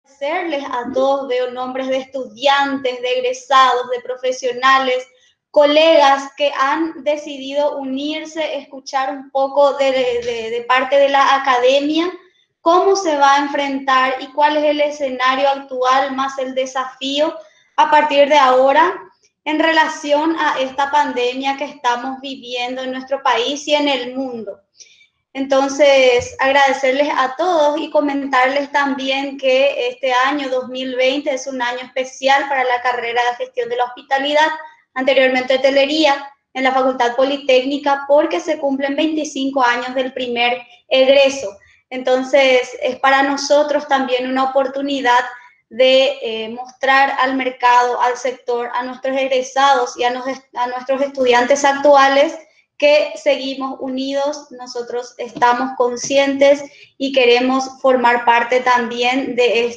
Agradecerles a todos, veo nombres de estudiantes, de egresados, de profesionales, colegas que han decidido unirse, escuchar un poco de parte de la academia, cómo se va a enfrentar y cuál es el escenario actual más el desafío a partir de ahora en relación a esta pandemia que estamos viviendo en nuestro país y en el mundo. Entonces, agradecerles a todos y comentarles también que este año 2020 es un año especial para la carrera de gestión de la hospitalidad, anteriormente hotelería, en la Facultad Politécnica, porque se cumplen 25 años del primer egreso. Entonces, es para nosotros también una oportunidad de mostrar al mercado, al sector, a nuestros egresados y a nuestros estudiantes actuales que seguimos unidos, nosotros estamos conscientes y queremos formar parte también de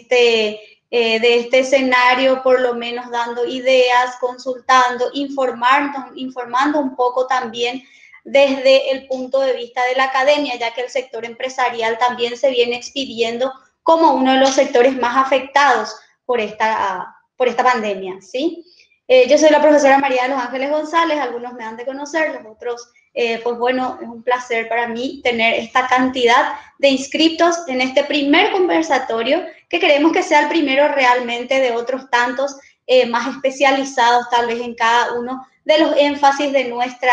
este escenario, por lo menos dando ideas, consultando, informando un poco también desde el punto de vista de la academia, ya que el sector empresarial también se viene expidiendo como uno de los sectores más afectados por esta pandemia, ¿sí? Yo soy la profesora María de los Ángeles González, algunos me han de conocer, los otros, pues bueno, es un placer para mí tener esta cantidad de inscriptos en este primer conversatorio, que queremos que sea el primero realmente de otros tantos más especializados tal vez en cada uno de los énfasis de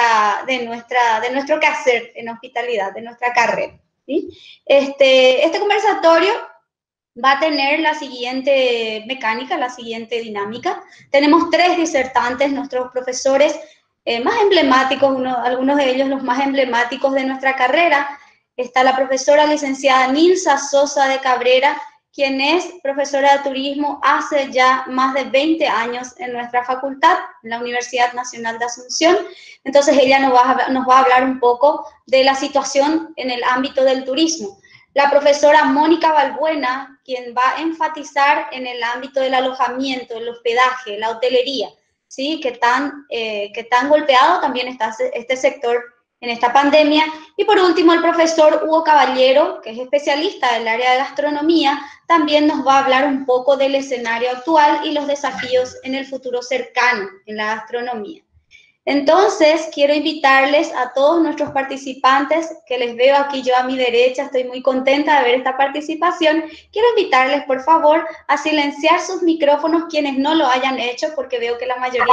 nuestro quehacer en hospitalidad, de nuestra carrera, ¿sí? Este conversatorio va a tener la siguiente mecánica, la siguiente dinámica. Tenemos 3 disertantes, nuestros profesores más emblemáticos, algunos de ellos los más emblemáticos de nuestra carrera. Está la profesora licenciada Nilsa Sosa de Cabrera, quien es profesora de turismo hace ya más de 20 años en nuestra facultad, en la Universidad Nacional de Asunción. Entonces ella nos va a hablar un poco de la situación en el ámbito del turismo. La profesora Mónica Balbuena, quien va a enfatizar en el ámbito del alojamiento, el hospedaje, la hotelería, ¿sí? Que tan golpeado también está este sector en esta pandemia. Y por último, el profesor Hugo Caballero, que es especialista del área de gastronomía, también nos va a hablar un poco del escenario actual y los desafíos en el futuro cercano en la gastronomía. Entonces, quiero invitarles a todos nuestros participantes, que les veo aquí yo a mi derecha, estoy muy contenta de ver esta participación. Quiero invitarles, por favor, a silenciar sus micrófonos quienes no lo hayan hecho, porque veo que la mayoría...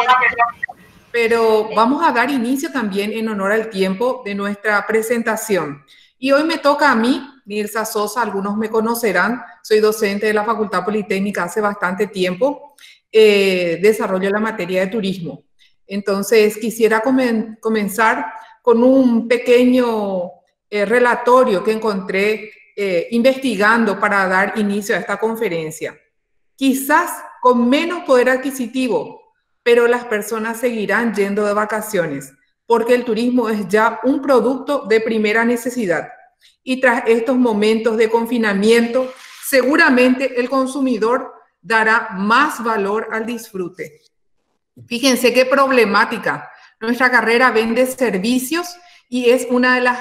Pero vamos a dar inicio también en honor al tiempo de nuestra presentación. Y hoy me toca a mí, Nilsa Sosa, algunos me conocerán, soy docente de la Facultad Politécnica hace bastante tiempo, desarrollo la materia de turismo. Entonces, quisiera comenzar con un pequeño relatorio que encontré investigando para dar inicio a esta conferencia. Quizás con menos poder adquisitivo, pero las personas seguirán yendo de vacaciones, porque el turismo es ya un producto de primera necesidad. Y tras estos momentos de confinamiento, seguramente el consumidor dará más valor al disfrute. Fíjense qué problemática. Nuestra carrera vende servicios y es una de las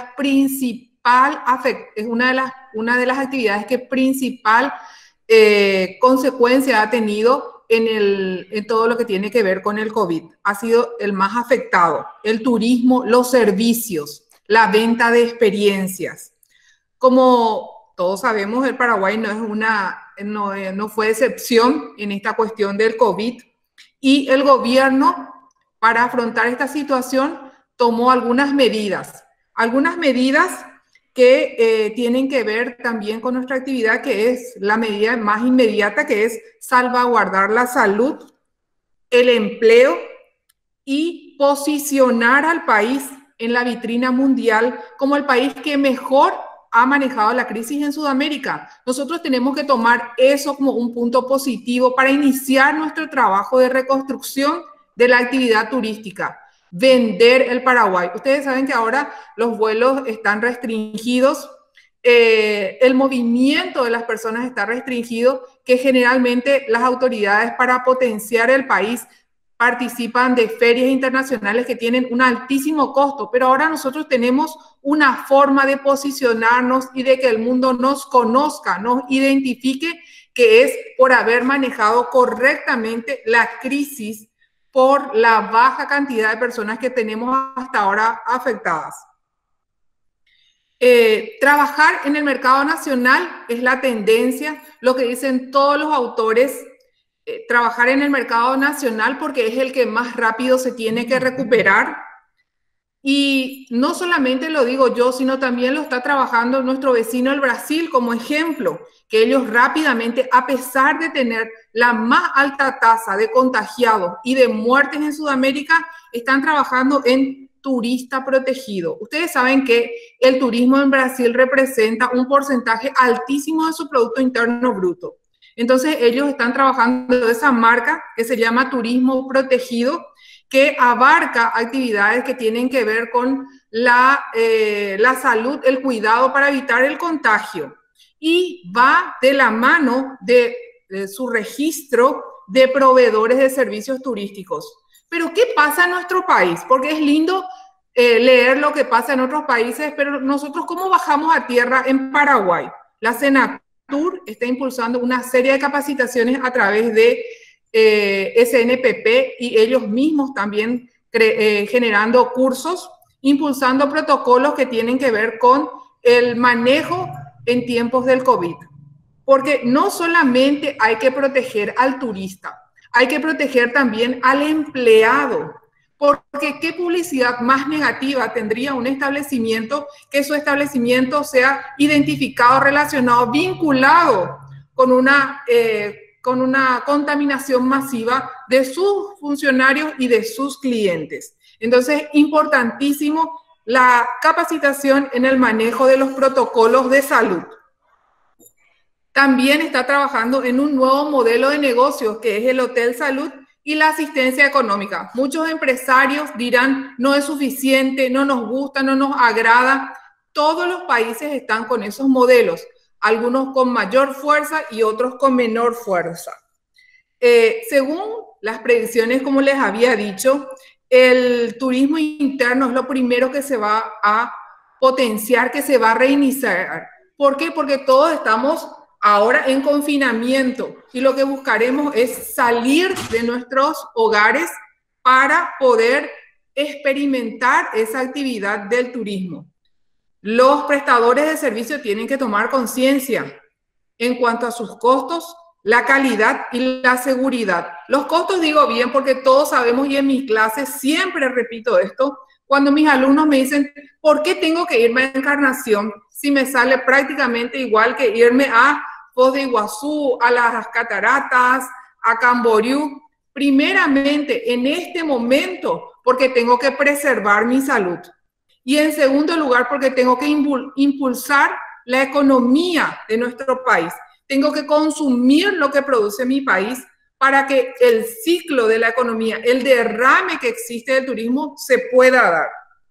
una de las actividades que principal consecuencia ha tenido en todo lo que tiene que ver con el COVID. Ha sido el más afectado. El turismo, los servicios, la venta de experiencias. Como todos sabemos, el Paraguay no fue excepción en esta cuestión del COVID. Y el gobierno, para afrontar esta situación, tomó algunas medidas que tienen que ver también con nuestra actividad, que es la medida más inmediata, que es salvaguardar la salud, el empleo y posicionar al país en la vitrina mundial como el país que mejor ha manejado la crisis en Sudamérica. Nosotros tenemos que tomar eso como un punto positivo para iniciar nuestro trabajo de reconstrucción de la actividad turística. Vender el Paraguay. Ustedes saben que ahora los vuelos están restringidos, el movimiento de las personas está restringido, que generalmente las autoridades para potenciar el país participan de ferias internacionales que tienen un altísimo costo, pero ahora nosotros tenemos una forma de posicionarnos y de que el mundo nos conozca, nos identifique que es por haber manejado correctamente la crisis por la baja cantidad de personas que tenemos hasta ahora afectadas. Trabajar en el mercado nacional es la tendencia, lo que dicen todos los autores, trabajar en el mercado nacional porque es el que más rápido se tiene que recuperar. Y no solamente lo digo yo, sino también lo está trabajando nuestro vecino el Brasil como ejemplo, que ellos rápidamente, a pesar de tener la más alta tasa de contagiados y de muertes en Sudamérica, están trabajando en turista protegido. Ustedes saben que el turismo en Brasil representa un porcentaje altísimo de su Producto Interno Bruto. Entonces ellos están trabajando de esa marca que se llama turismo protegido, que abarca actividades que tienen que ver con la salud, el cuidado para evitar el contagio. Y va de la mano de su registro de proveedores de servicios turísticos. Pero ¿qué pasa en nuestro país? Porque es lindo leer lo que pasa en otros países, pero nosotros ¿cómo bajamos a tierra en Paraguay? La Senatur está impulsando una serie de capacitaciones a través de SNPP y ellos mismos también generando cursos, impulsando protocolos que tienen que ver con el manejo en tiempos del COVID. Porque no solamente hay que proteger al turista, hay que proteger también al empleado. Porque ¿qué publicidad más negativa tendría un establecimiento que su establecimiento sea identificado, relacionado, vinculado con una contaminación masiva de sus funcionarios y de sus clientes? Entonces, importantísimo la capacitación en el manejo de los protocolos de salud. También está trabajando en un nuevo modelo de negocios, que es el Hotel Salud y la asistencia económica. Muchos empresarios dirán, no es suficiente, no nos gusta, no nos agrada. Todos los países están con esos modelos, algunos con mayor fuerza y otros con menor fuerza. Según las predicciones, como les había dicho, el turismo interno es lo primero que se va a potenciar, que se va a reiniciar. ¿Por qué? Porque todos estamos ahora en confinamiento y lo que buscaremos es salir de nuestros hogares para poder experimentar esa actividad del turismo. Los prestadores de servicio tienen que tomar conciencia en cuanto a sus costos, la calidad y la seguridad. Los costos digo bien porque todos sabemos, y en mis clases siempre repito esto, cuando mis alumnos me dicen, ¿por qué tengo que irme a Encarnación si me sale prácticamente igual que irme a Foz de Iguazú, a las Cataratas, a Camboriú? Primeramente, en este momento, porque tengo que preservar mi salud. Y en segundo lugar, porque tengo que impulsar la economía de nuestro país. Tengo que consumir lo que produce mi país para que el ciclo de la economía, el derrame que existe del turismo, se pueda dar.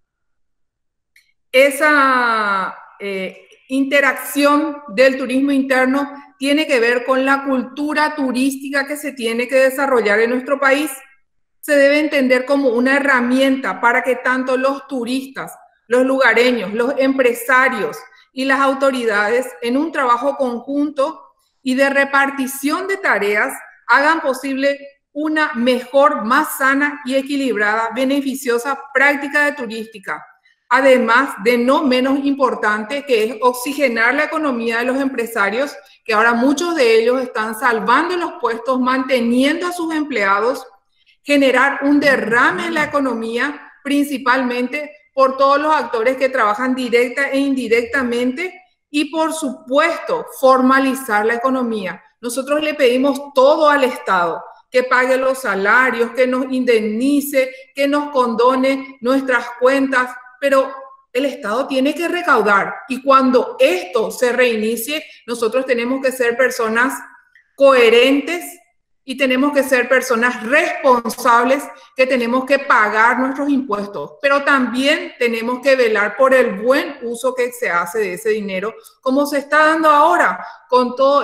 Esa interacción del turismo interno tiene que ver con la cultura turística que se tiene que desarrollar en nuestro país. Se debe entender como una herramienta para que tanto los turistas, los lugareños, los empresarios y las autoridades, en un trabajo conjunto y de repartición de tareas, hagan posible una mejor, más sana y equilibrada, beneficiosa práctica de turística. Además de no menos importante, que es oxigenar la economía de los empresarios, que ahora muchos de ellos están salvando los puestos, manteniendo a sus empleados, generar un derrame en la economía, principalmente por todos los actores que trabajan directa e indirectamente, y por supuesto, formalizar la economía. Nosotros le pedimos todo al Estado, que pague los salarios, que nos indemnice, que nos condone nuestras cuentas, pero el Estado tiene que recaudar, y cuando esto se reinicie, nosotros tenemos que ser personas coherentes y tenemos que ser personas responsables, que tenemos que pagar nuestros impuestos, pero también tenemos que velar por el buen uso que se hace de ese dinero, como se está dando ahora con todo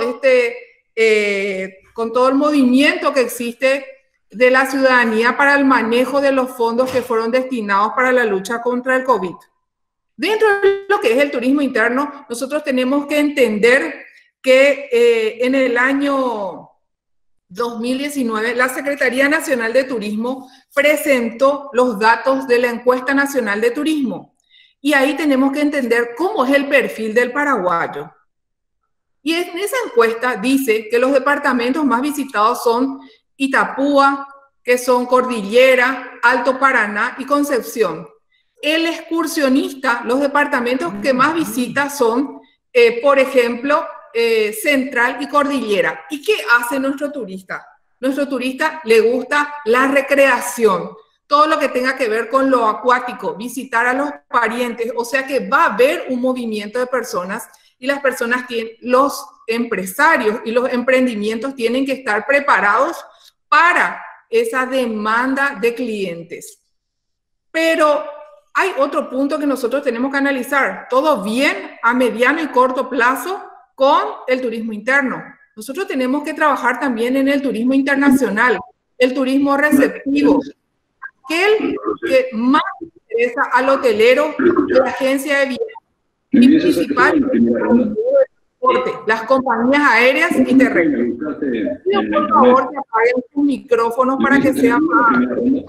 con todo el movimiento que existe de la ciudadanía para el manejo de los fondos que fueron destinados para la lucha contra el COVID. Dentro de lo que es el turismo interno, nosotros tenemos que entender que en el año 2019 la Secretaría Nacional de Turismo presentó los datos de la Encuesta Nacional de Turismo. Y ahí tenemos que entender cómo es el perfil del paraguayo. Y en esa encuesta dice que los departamentos más visitados son Itapúa, que son Cordillera, Alto Paraná y Concepción. El excursionista, los departamentos que más visita son, por ejemplo, Central y Cordillera. ¿Y qué hace nuestro turista? Nuestro turista le gusta la recreación, todo lo que tenga que ver con lo acuático, visitar a los parientes, o sea que va a haber un movimiento de personas y las personas tienen, los empresarios y los emprendimientos tienen que estar preparados para esa demanda de clientes. Pero hay otro punto que nosotros tenemos que analizar. Todo bien a mediano y corto plazo con el turismo interno. Nosotros tenemos que trabajar también en el turismo internacional, el turismo receptivo, aquel que más interesa al hotelero, a la agencia de viajes y principalmente las compañías aéreas y terrestres. Por favor, que apaguen sus micrófonos para que sea más,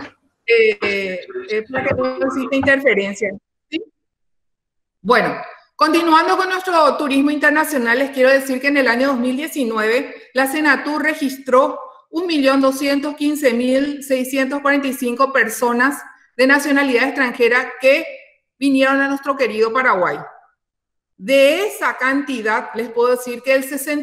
para que no exista interferencia. ¿Sí? Bueno, continuando con nuestro turismo internacional, les quiero decir que en el año 2019 la Senatur registró 1.215.645 personas de nacionalidad extranjera que vinieron a nuestro querido Paraguay. De esa cantidad, les puedo decir que el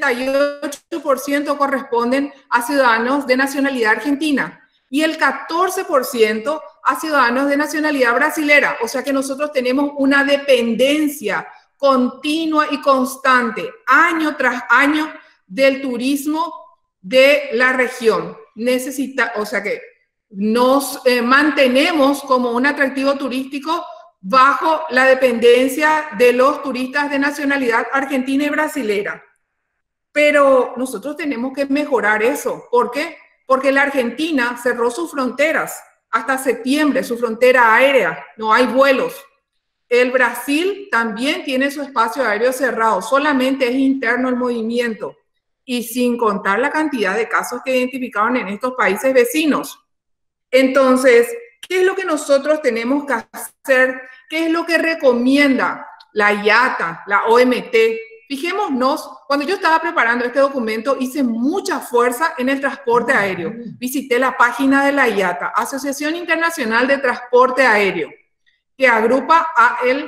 68% corresponden a ciudadanos de nacionalidad argentina y el 14% a ciudadanos de nacionalidad brasilera. O sea que nosotros tenemos una dependencia continua y constante, año tras año, del turismo de la región. O sea que nos mantenemos como un atractivo turístico bajo la dependencia de los turistas de nacionalidad argentina y brasilera. Pero nosotros tenemos que mejorar eso. ¿Por qué? Porque la Argentina cerró sus fronteras hasta septiembre, su frontera aérea, no hay vuelos. El Brasil también tiene su espacio aéreo cerrado, solamente es interno el movimiento. Y sin contar la cantidad de casos que identificaron en estos países vecinos. Entonces, ¿qué es lo que nosotros tenemos que hacer? ¿Qué es lo que recomienda la IATA, la OMT? Fijémonos, cuando yo estaba preparando este documento, hice mucha fuerza en el transporte aéreo. Visité la página de la IATA, Asociación Internacional de Transporte Aéreo, que agrupa a el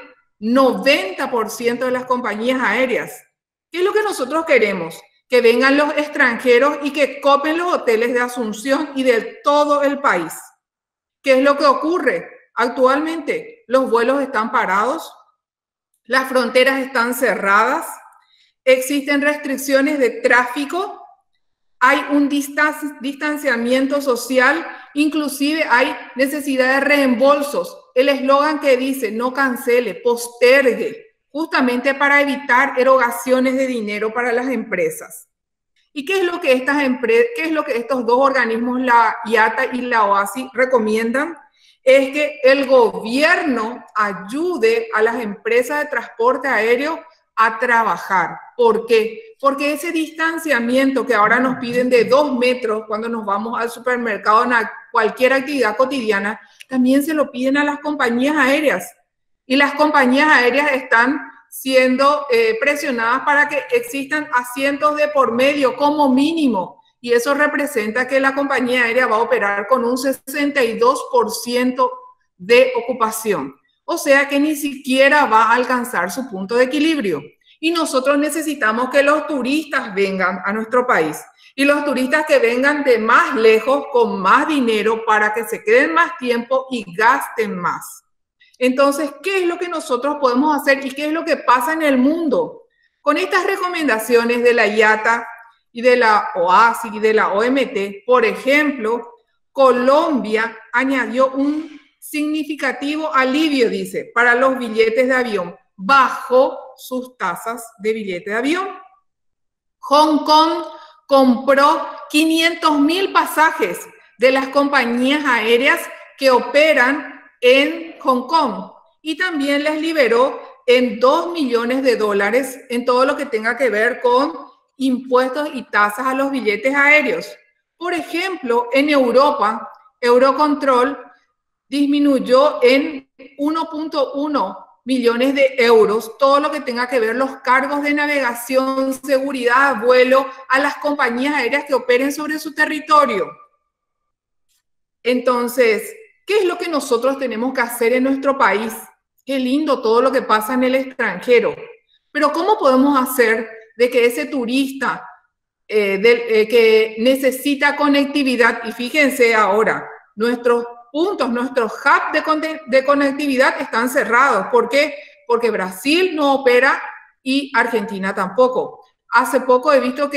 90% de las compañías aéreas. ¿Qué es lo que nosotros queremos? Que vengan los extranjeros y que copen los hoteles de Asunción y de todo el país. ¿Qué es lo que ocurre? Actualmente los vuelos están parados, las fronteras están cerradas, existen restricciones de tráfico, hay un distanciamiento social, inclusive hay necesidad de reembolsos. El eslogan que dice no cancele, postergue, justamente para evitar erogaciones de dinero para las empresas. ¿Y qué es lo que estos dos organismos, la IATA y la OASI, recomiendan? Es que el gobierno ayude a las empresas de transporte aéreo a trabajar. ¿Por qué? Porque ese distanciamiento que ahora nos piden de 2 metros cuando nos vamos al supermercado en cualquier actividad cotidiana, también se lo piden a las compañías aéreas. Y las compañías aéreas están siendo presionadas para que existan asientos de por medio como mínimo. Y eso representa que la compañía aérea va a operar con un 62% de ocupación. O sea que ni siquiera va a alcanzar su punto de equilibrio. Y nosotros necesitamos que los turistas vengan a nuestro país. Y los turistas que vengan de más lejos, con más dinero, para que se queden más tiempo y gasten más. Entonces, ¿qué es lo que nosotros podemos hacer y qué es lo que pasa en el mundo? Con estas recomendaciones de la IATA y de la OASI y de la OMT, por ejemplo, Colombia añadió un significativo alivio, dice, para los billetes de avión. Bajó sus tasas de billete de avión. Hong Kong compró 500.000 pasajes de las compañías aéreas que operan en Hong Kong y también les liberó en $2 millones en todo lo que tenga que ver con impuestos y tasas a los billetes aéreos. Por ejemplo, en Europa, Eurocontrol disminuyó en 1.1 millones de euros todo lo que tenga que ver los cargos de navegación, seguridad, vuelo a las compañías aéreas que operen sobre su territorio. Entonces, ¿qué es lo que nosotros tenemos que hacer en nuestro país? Qué lindo todo lo que pasa en el extranjero, pero ¿cómo podemos hacer de que ese turista que necesita conectividad, y fíjense ahora, nuestros puntos, nuestros hubs de conectividad están cerrados? ¿Por qué? Porque Brasil no opera y Argentina tampoco. Hace poco he visto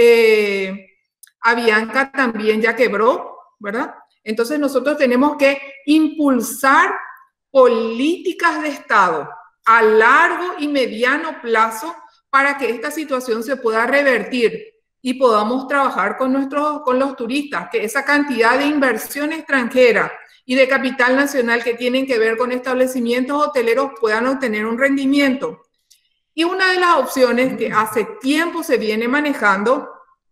que Avianca también ya quebró, ¿verdad? Entonces nosotros tenemos que impulsar políticas de Estado a largo y mediano plazo para que esta situación se pueda revertir y podamos trabajar con los turistas, que esa cantidad de inversión extranjera y de capital nacional que tienen que ver con establecimientos hoteleros puedan obtener un rendimiento. Y una de las opciones que hace tiempo se viene manejando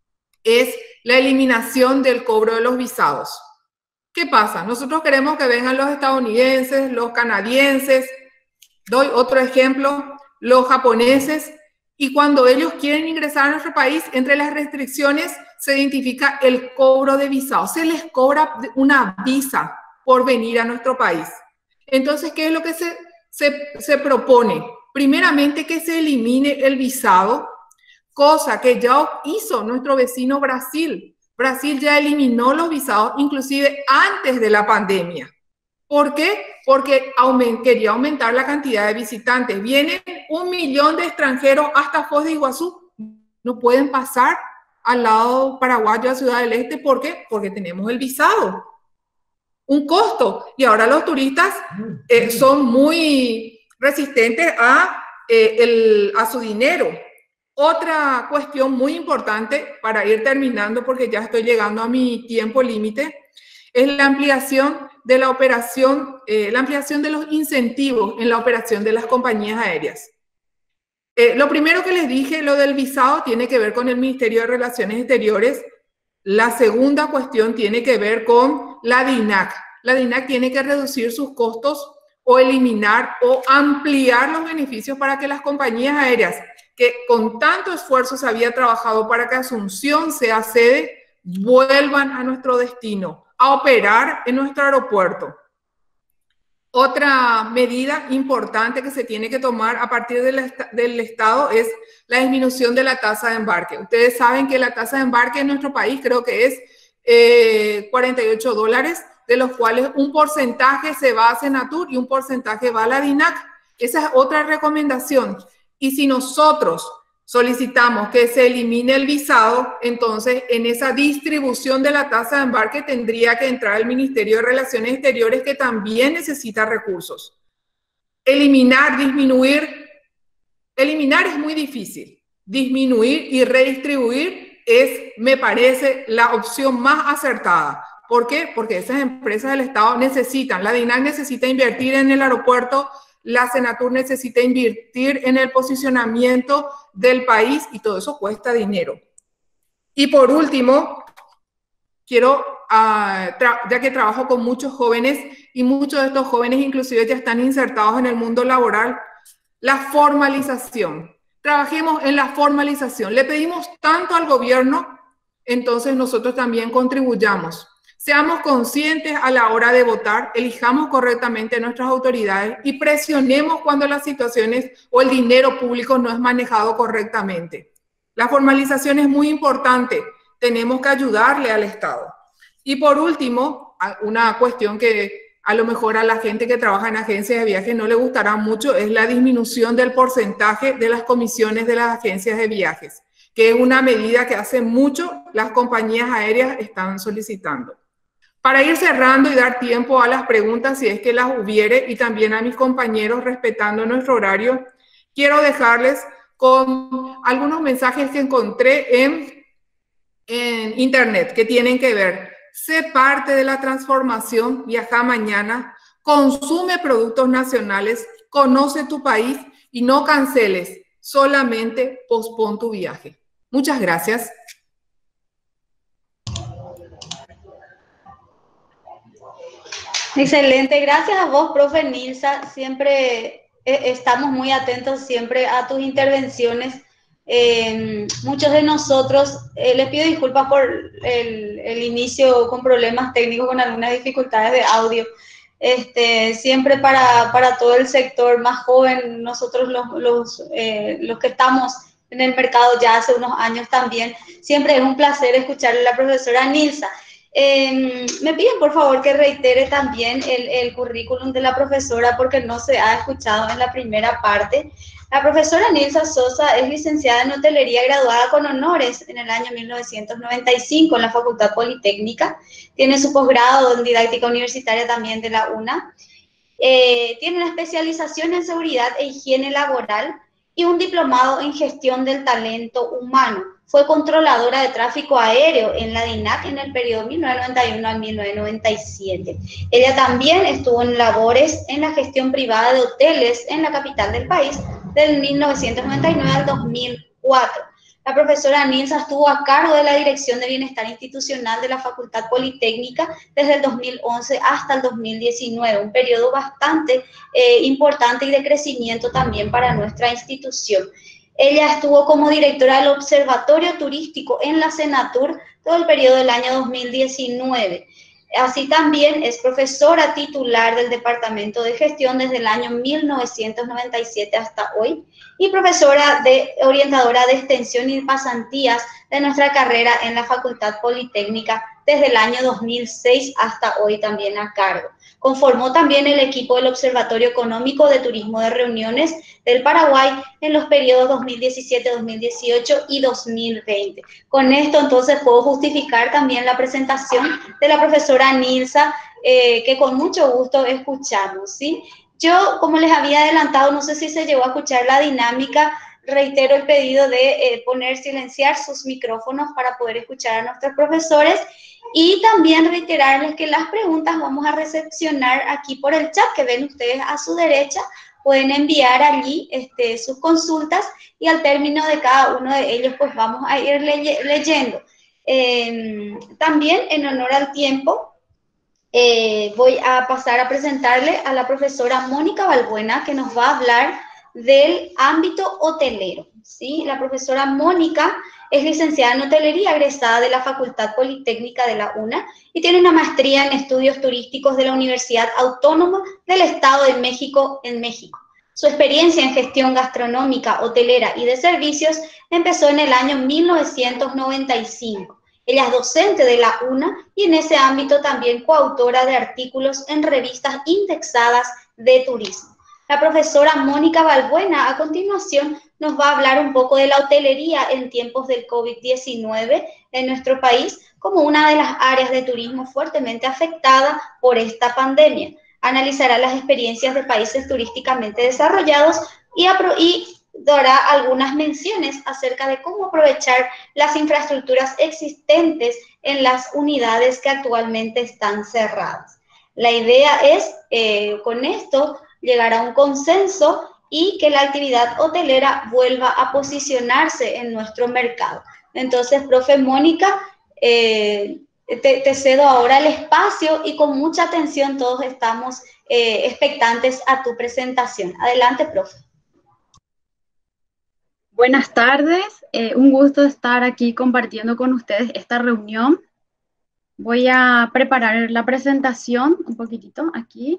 es la eliminación del cobro de los visados. ¿Qué pasa? Nosotros queremos que vengan los estadounidenses, los canadienses, doy otro ejemplo, los japoneses, y cuando ellos quieren ingresar a nuestro país, entre las restricciones se identifica el cobro de visado. Se les cobra una visa por venir a nuestro país. Entonces, ¿qué es lo que se propone? Primeramente, que se elimine el visado, cosa que ya hizo nuestro vecino Brasil. Brasil ya eliminó los visados, inclusive antes de la pandemia. ¿Por qué? Porque quería aumentar la cantidad de visitantes. Vienen 1 millón de extranjeros hasta Foz de Iguazú. No pueden pasar al lado paraguayo a Ciudad del Este. ¿Por qué? Porque tenemos el visado. Un costo. Y ahora los turistas son muy resistentes a su dinero. Otra cuestión muy importante para ir terminando, porque ya estoy llegando a mi tiempo límite, es la ampliación de la operación, la ampliación de los incentivos en la operación de las compañías aéreas. Lo primero que les dije, lo del visado, tiene que ver con el Ministerio de Relaciones Exteriores. La segunda cuestión tiene que ver con la DINAC. La DINAC tiene que reducir sus costos o eliminar o ampliar los beneficios para que las compañías aéreas que con tanto esfuerzo se había trabajado para que Asunción sea sede, vuelvan a nuestro destino, a operar en nuestro aeropuerto. Otra medida importante que se tiene que tomar a partir del Estado es la disminución de la tasa de embarque. Ustedes saben que la tasa de embarque en nuestro país creo que es $48, de los cuales un porcentaje se va a Senatur y un porcentaje va a la DINAC. Esa es otra recomendación. Y si nosotros solicitamos que se elimine el visado, entonces en esa distribución de la tasa de embarque tendría que entrar el Ministerio de Relaciones Exteriores, que también necesita recursos. Eliminar, disminuir, eliminar es muy difícil. Disminuir y redistribuir es, me parece, la opción más acertada. ¿Por qué? Porque esas empresas del Estado necesitan, la DINAC necesita invertir en el aeropuerto, la Senatur necesita invertir en el posicionamiento del país y todo eso cuesta dinero. Y por último, quiero, ya que trabajo con muchos jóvenes y muchos de estos jóvenes inclusive ya están insertados en el mundo laboral, la formalización. Trabajemos en la formalización. Le pedimos tanto al gobierno, entonces nosotros también contribuyamos. Seamos conscientes a la hora de votar, elijamos correctamente a nuestras autoridades y presionemos cuando las situaciones o el dinero público no es manejado correctamente. La formalización es muy importante, tenemos que ayudarle al Estado. Y por último, una cuestión que a lo mejor a la gente que trabaja en agencias de viajes no le gustará mucho, es la disminución del porcentaje de las comisiones de las agencias de viajes, que es una medida que hace mucho las compañías aéreas están solicitando. Para ir cerrando y dar tiempo a las preguntas, si es que las hubiere, y también a mis compañeros respetando nuestro horario, quiero dejarles con algunos mensajes que encontré en internet que tienen que ver. Sé parte de la transformación, viaja mañana, consume productos nacionales, conoce tu país y no canceles, solamente pospon tu viaje. Muchas gracias. Excelente, gracias a vos, profe Nilsa. Siempre estamos muy atentos siempre a tus intervenciones. Muchos de nosotros, les pido disculpas por el inicio con problemas técnicos, con algunas dificultades de audio. Siempre para todo el sector más joven, nosotros los que estamos en el mercado ya hace unos años también, siempre es un placer escucharle a la profesora Nilsa. Me piden por favor que reitere también el currículum de la profesora porque no se ha escuchado en la primera parte. La profesora Nilsa Sosa es licenciada en hotelería graduada con honores en el año 1995 en la Facultad Politécnica. Tiene su posgrado en didáctica universitaria también de la UNA. Tiene una especialización en seguridad e higiene laboral y un diplomado en gestión del talento humano. Fue controladora de tráfico aéreo en la DINAC en el periodo 1991 al 1997. Ella también estuvo en labores en la gestión privada de hoteles en la capital del país del 1999 al 2004. La profesora Nilsa estuvo a cargo de la Dirección de Bienestar Institucional de la Facultad Politécnica desde el 2011 hasta el 2019, un periodo bastante importante y de crecimiento también para nuestra institución. Ella estuvo como directora del Observatorio Turístico en la Senatur todo el periodo del año 2019. Así también es profesora titular del Departamento de Gestión desde el año 1997 hasta hoy y profesora orientadora de extensión y pasantías de nuestra carrera en la Facultad Politécnica desde el año 2006 hasta hoy también a cargo. Conformó también el equipo del Observatorio Económico de Turismo de Reuniones del Paraguay en los periodos 2017, 2018 y 2020. Con esto entonces puedo justificar también la presentación de la profesora Nilsa, que con mucho gusto escuchamos, ¿sí? Yo, como les había adelantado, no sé si se llegó a escuchar la dinámica, reitero el pedido de silenciar sus micrófonos para poder escuchar a nuestros profesores y también reiterarles que las preguntas vamos a recepcionar aquí por el chat que ven ustedes a su derecha. Pueden enviar allí sus consultas y al término de cada uno de ellos pues vamos a ir leyendo. También en honor al tiempo, voy a pasar a presentarle a la profesora Mónica Balbuena, que nos va a hablar del ámbito hotelero, ¿sí? La profesora Mónica es licenciada en hotelería, egresada de la Facultad Politécnica de la UNA y tiene una maestría en estudios turísticos de la Universidad Autónoma del Estado de México en México. Su experiencia en gestión gastronómica, hotelera y de servicios empezó en el año 1995. Ella es docente de la UNA y en ese ámbito también coautora de artículos en revistas indexadas de turismo. La profesora Mónica Balbuena a continuación nos va a hablar un poco de la hotelería en tiempos del COVID-19 en nuestro país como una de las áreas de turismo fuertemente afectada por esta pandemia. Analizará las experiencias de países turísticamente desarrollados y dará algunas menciones acerca de cómo aprovechar las infraestructuras existentes en las unidades que actualmente están cerradas. La idea es, con esto, llegar a un consenso y que la actividad hotelera vuelva a posicionarse en nuestro mercado. Entonces, profe Mónica, te cedo ahora el espacio y con mucha atención todos estamos expectantes a tu presentación. Adelante, profe. Buenas tardes, un gusto estar aquí compartiendo con ustedes esta reunión. Voy a preparar la presentación un poquitito aquí.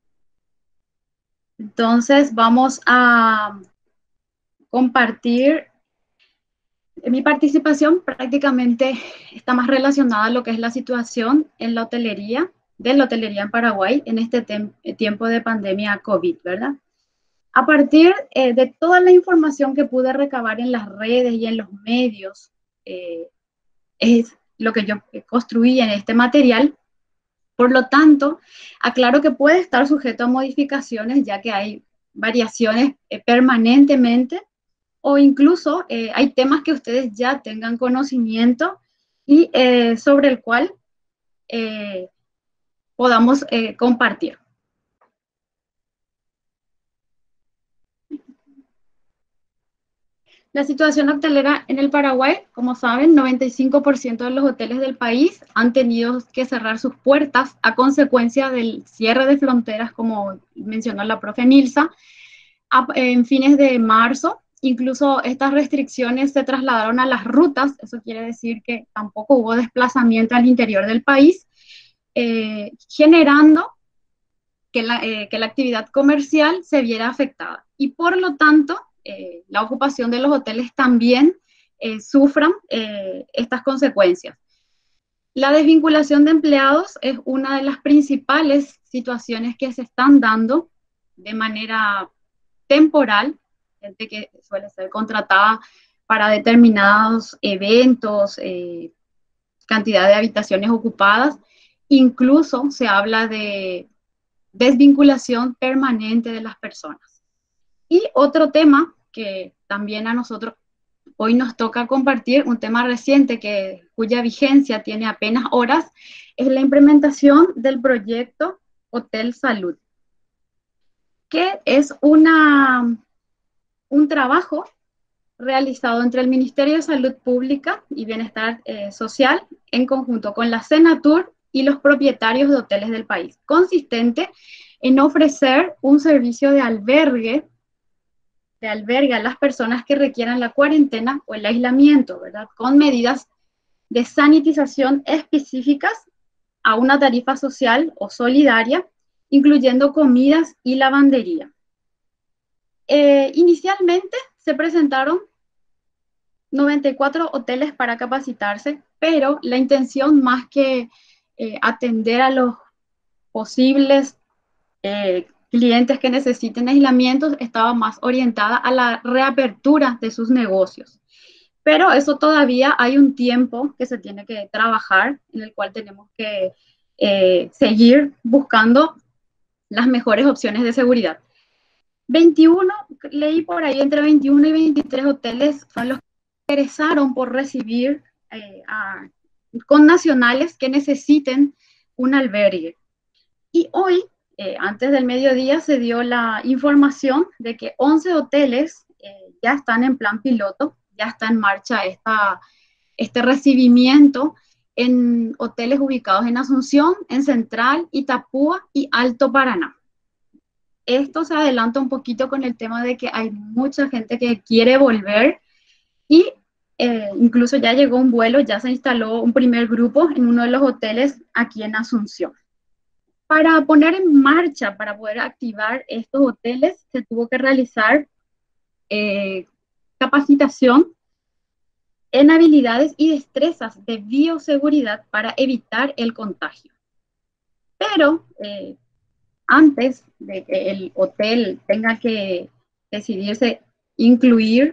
Entonces vamos a compartir. Mi participación prácticamente está más relacionada a lo que es la situación en la hotelería, de la hotelería en Paraguay en este tiempo de pandemia COVID, ¿verdad? A partir de toda la información que pude recabar en las redes y en los medios, es lo que yo construí en este material. Por lo tanto, aclaro que puede estar sujeto a modificaciones, ya que hay variaciones permanentemente, o incluso hay temas que ustedes ya tengan conocimiento y sobre el cual podamos compartir. La situación hotelera en el Paraguay, como saben, 95% de los hoteles del país han tenido que cerrar sus puertas a consecuencia del cierre de fronteras, como mencionó la profe Nilsa, en fines de marzo. Incluso estas restricciones se trasladaron a las rutas, eso quiere decir que tampoco hubo desplazamiento al interior del país, generando que la actividad comercial se viera afectada. Y por lo tanto, la ocupación de los hoteles también sufran estas consecuencias. La desvinculación de empleados es una de las principales situaciones que se están dando de manera temporal, gente que suele ser contratada para determinados eventos, cantidad de habitaciones ocupadas. Incluso se habla de desvinculación permanente de las personas. Y otro tema que también a nosotros hoy nos toca compartir, un tema reciente cuya vigencia tiene apenas horas, es la implementación del proyecto Hotel Salud, que es un trabajo realizado entre el Ministerio de Salud Pública y Bienestar Social en conjunto con la Senatur y los propietarios de hoteles del país, consistente en ofrecer un servicio de albergue a las personas que requieran la cuarentena o el aislamiento, ¿verdad? Con medidas de sanitización específicas a una tarifa social o solidaria, incluyendo comidas y lavandería. Inicialmente se presentaron 94 hoteles para capacitarse, pero la intención más que atender a los posibles clientes que necesiten aislamientos estaba más orientada a la reapertura de sus negocios. Pero eso todavía hay un tiempo que se tiene que trabajar, en el cual tenemos que seguir buscando las mejores opciones de seguridad. 21, leí por ahí, entre 21 y 23 hoteles son los que interesaron por recibir con nacionales que necesiten un albergue. Y hoy, antes del mediodía, se dio la información de que 11 hoteles ya están en plan piloto, ya está en marcha este recibimiento en hoteles ubicados en Asunción, en Central, Itapúa y Alto Paraná. Esto se adelanta un poquito con el tema de que hay mucha gente que quiere volver y incluso ya llegó un vuelo, ya se instaló un primer grupo en uno de los hoteles aquí en Asunción. Para poner en marcha, para poder activar estos hoteles, se tuvo que realizar capacitación en habilidades y destrezas de bioseguridad para evitar el contagio. Pero antes de que el hotel tenga que decidirse incluir,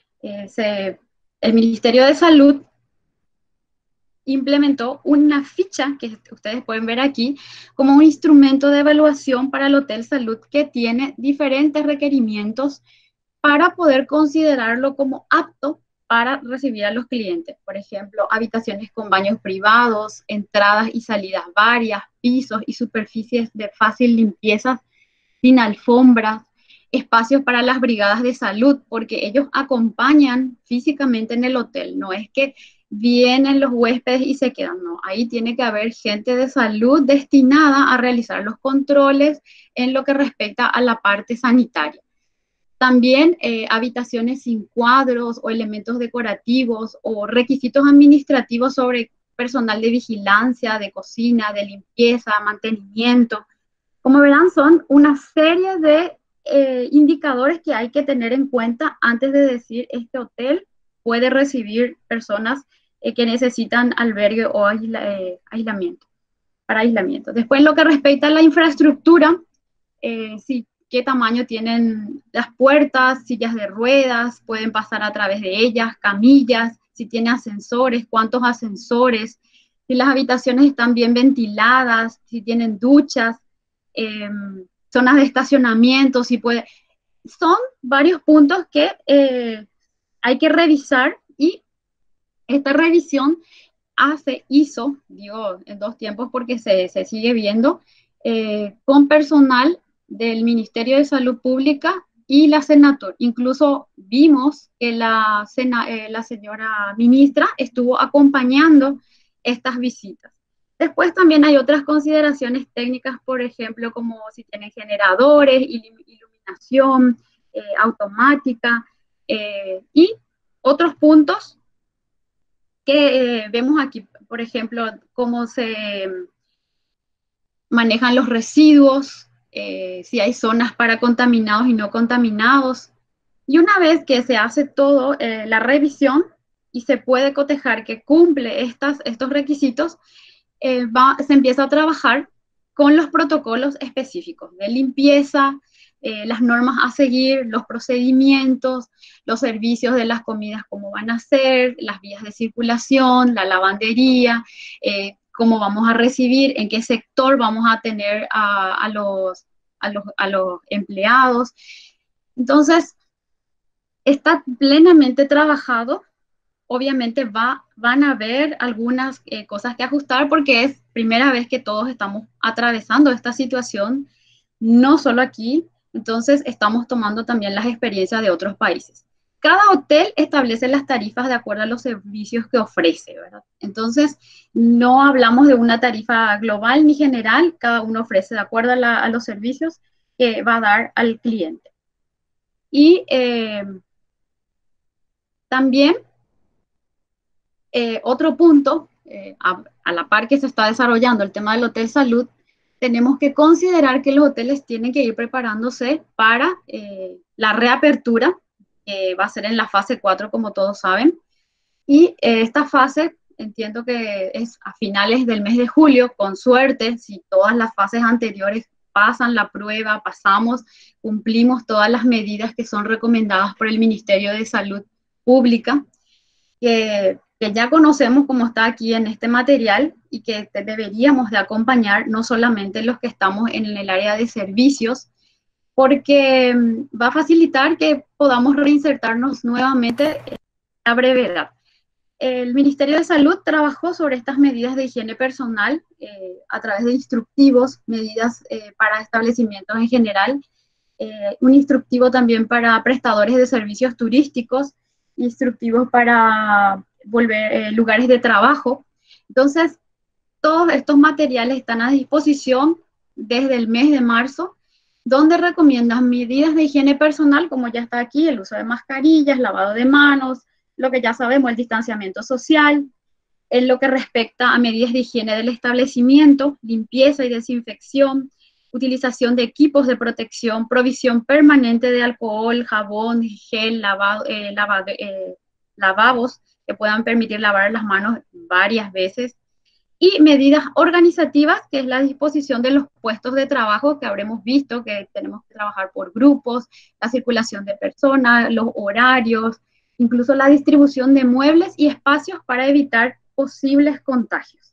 el Ministerio de Salud implementó una ficha que ustedes pueden ver aquí como un instrumento de evaluación para el Hotel Salud que tiene diferentes requerimientos para poder considerarlo como apto para recibir a los clientes. Por ejemplo, habitaciones con baños privados, entradas y salidas varias, pisos y superficies de fácil limpieza sin alfombras, espacios para las brigadas de salud, porque ellos acompañan físicamente en el hotel, no es que vienen los huéspedes y se quedan, no, ahí tiene que haber gente de salud destinada a realizar los controles en lo que respecta a la parte sanitaria. También habitaciones sin cuadros o elementos decorativos o requisitos administrativos sobre personal de vigilancia, de cocina, de limpieza, mantenimiento. Como verán, son una serie de indicadores que hay que tener en cuenta antes de decir este hotel puede recibir personas que necesitan albergue o aislamiento, para aislamiento. Después, en lo que respecta a la infraestructura, sí, qué tamaño tienen las puertas, sillas de ruedas, pueden pasar a través de ellas, camillas, si tiene ascensores, cuántos ascensores, si las habitaciones están bien ventiladas, si tienen duchas, zonas de estacionamiento, si puede. Son varios puntos que hay que revisar y esta revisión hizo, digo, en dos tiempos porque se sigue viendo, con personal del Ministerio de Salud Pública y la senator. Incluso vimos que la señora ministra estuvo acompañando estas visitas. Después también hay otras consideraciones técnicas, por ejemplo, como si tienen generadores, iluminación automática y otros puntos que vemos aquí, por ejemplo, cómo se manejan los residuos, si hay zonas para contaminados y no contaminados. Y una vez que se hace todo, la revisión y se puede cotejar que cumple estos requisitos, se empieza a trabajar con los protocolos específicos de limpieza, las normas a seguir, los procedimientos, los servicios de las comidas, cómo van a ser, las vías de circulación, la lavandería, cómo vamos a recibir, en qué sector vamos a tener a los empleados. Entonces, está plenamente trabajado. Obviamente van a haber algunas cosas que ajustar porque es primera vez que todos estamos atravesando esta situación, no solo aquí. Entonces, estamos tomando también las experiencias de otros países. Cada hotel establece las tarifas de acuerdo a los servicios que ofrece, ¿verdad? Entonces, no hablamos de una tarifa global ni general, cada uno ofrece de acuerdo a los servicios que va a dar al cliente. Y también, otro punto, a la par que se está desarrollando el tema del Hotel Salud, tenemos que considerar que los hoteles tienen que ir preparándose para la reapertura, que va a ser en la fase 4, como todos saben. Y esta fase, entiendo que es a finales del mes de julio, con suerte, si todas las fases anteriores pasan la prueba, cumplimos todas las medidas que son recomendadas por el Ministerio de Salud Pública, que ya conocemos como está aquí en este material y que deberíamos de acompañar no solamente los que estamos en el área de servicios, porque va a facilitar que podamos reinsertarnos nuevamente en la brevedad. El Ministerio de Salud trabajó sobre estas medidas de higiene personal a través de instructivos, medidas para establecimientos en general, un instructivo también para prestadores de servicios turísticos, instructivos para lugares de trabajo. Entonces, todos estos materiales están a disposición desde el mes de marzo, donde recomiendan medidas de higiene personal, como ya está aquí, el uso de mascarillas, lavado de manos, lo que ya sabemos, el distanciamiento social, en lo que respecta a medidas de higiene del establecimiento, limpieza y desinfección, utilización de equipos de protección, provisión permanente de alcohol, jabón, gel, lavabos que puedan permitir lavar las manos varias veces, y medidas organizativas, que es la disposición de los puestos de trabajo que habremos visto, que tenemos que trabajar por grupos, la circulación de personas, los horarios, incluso la distribución de muebles y espacios para evitar posibles contagios.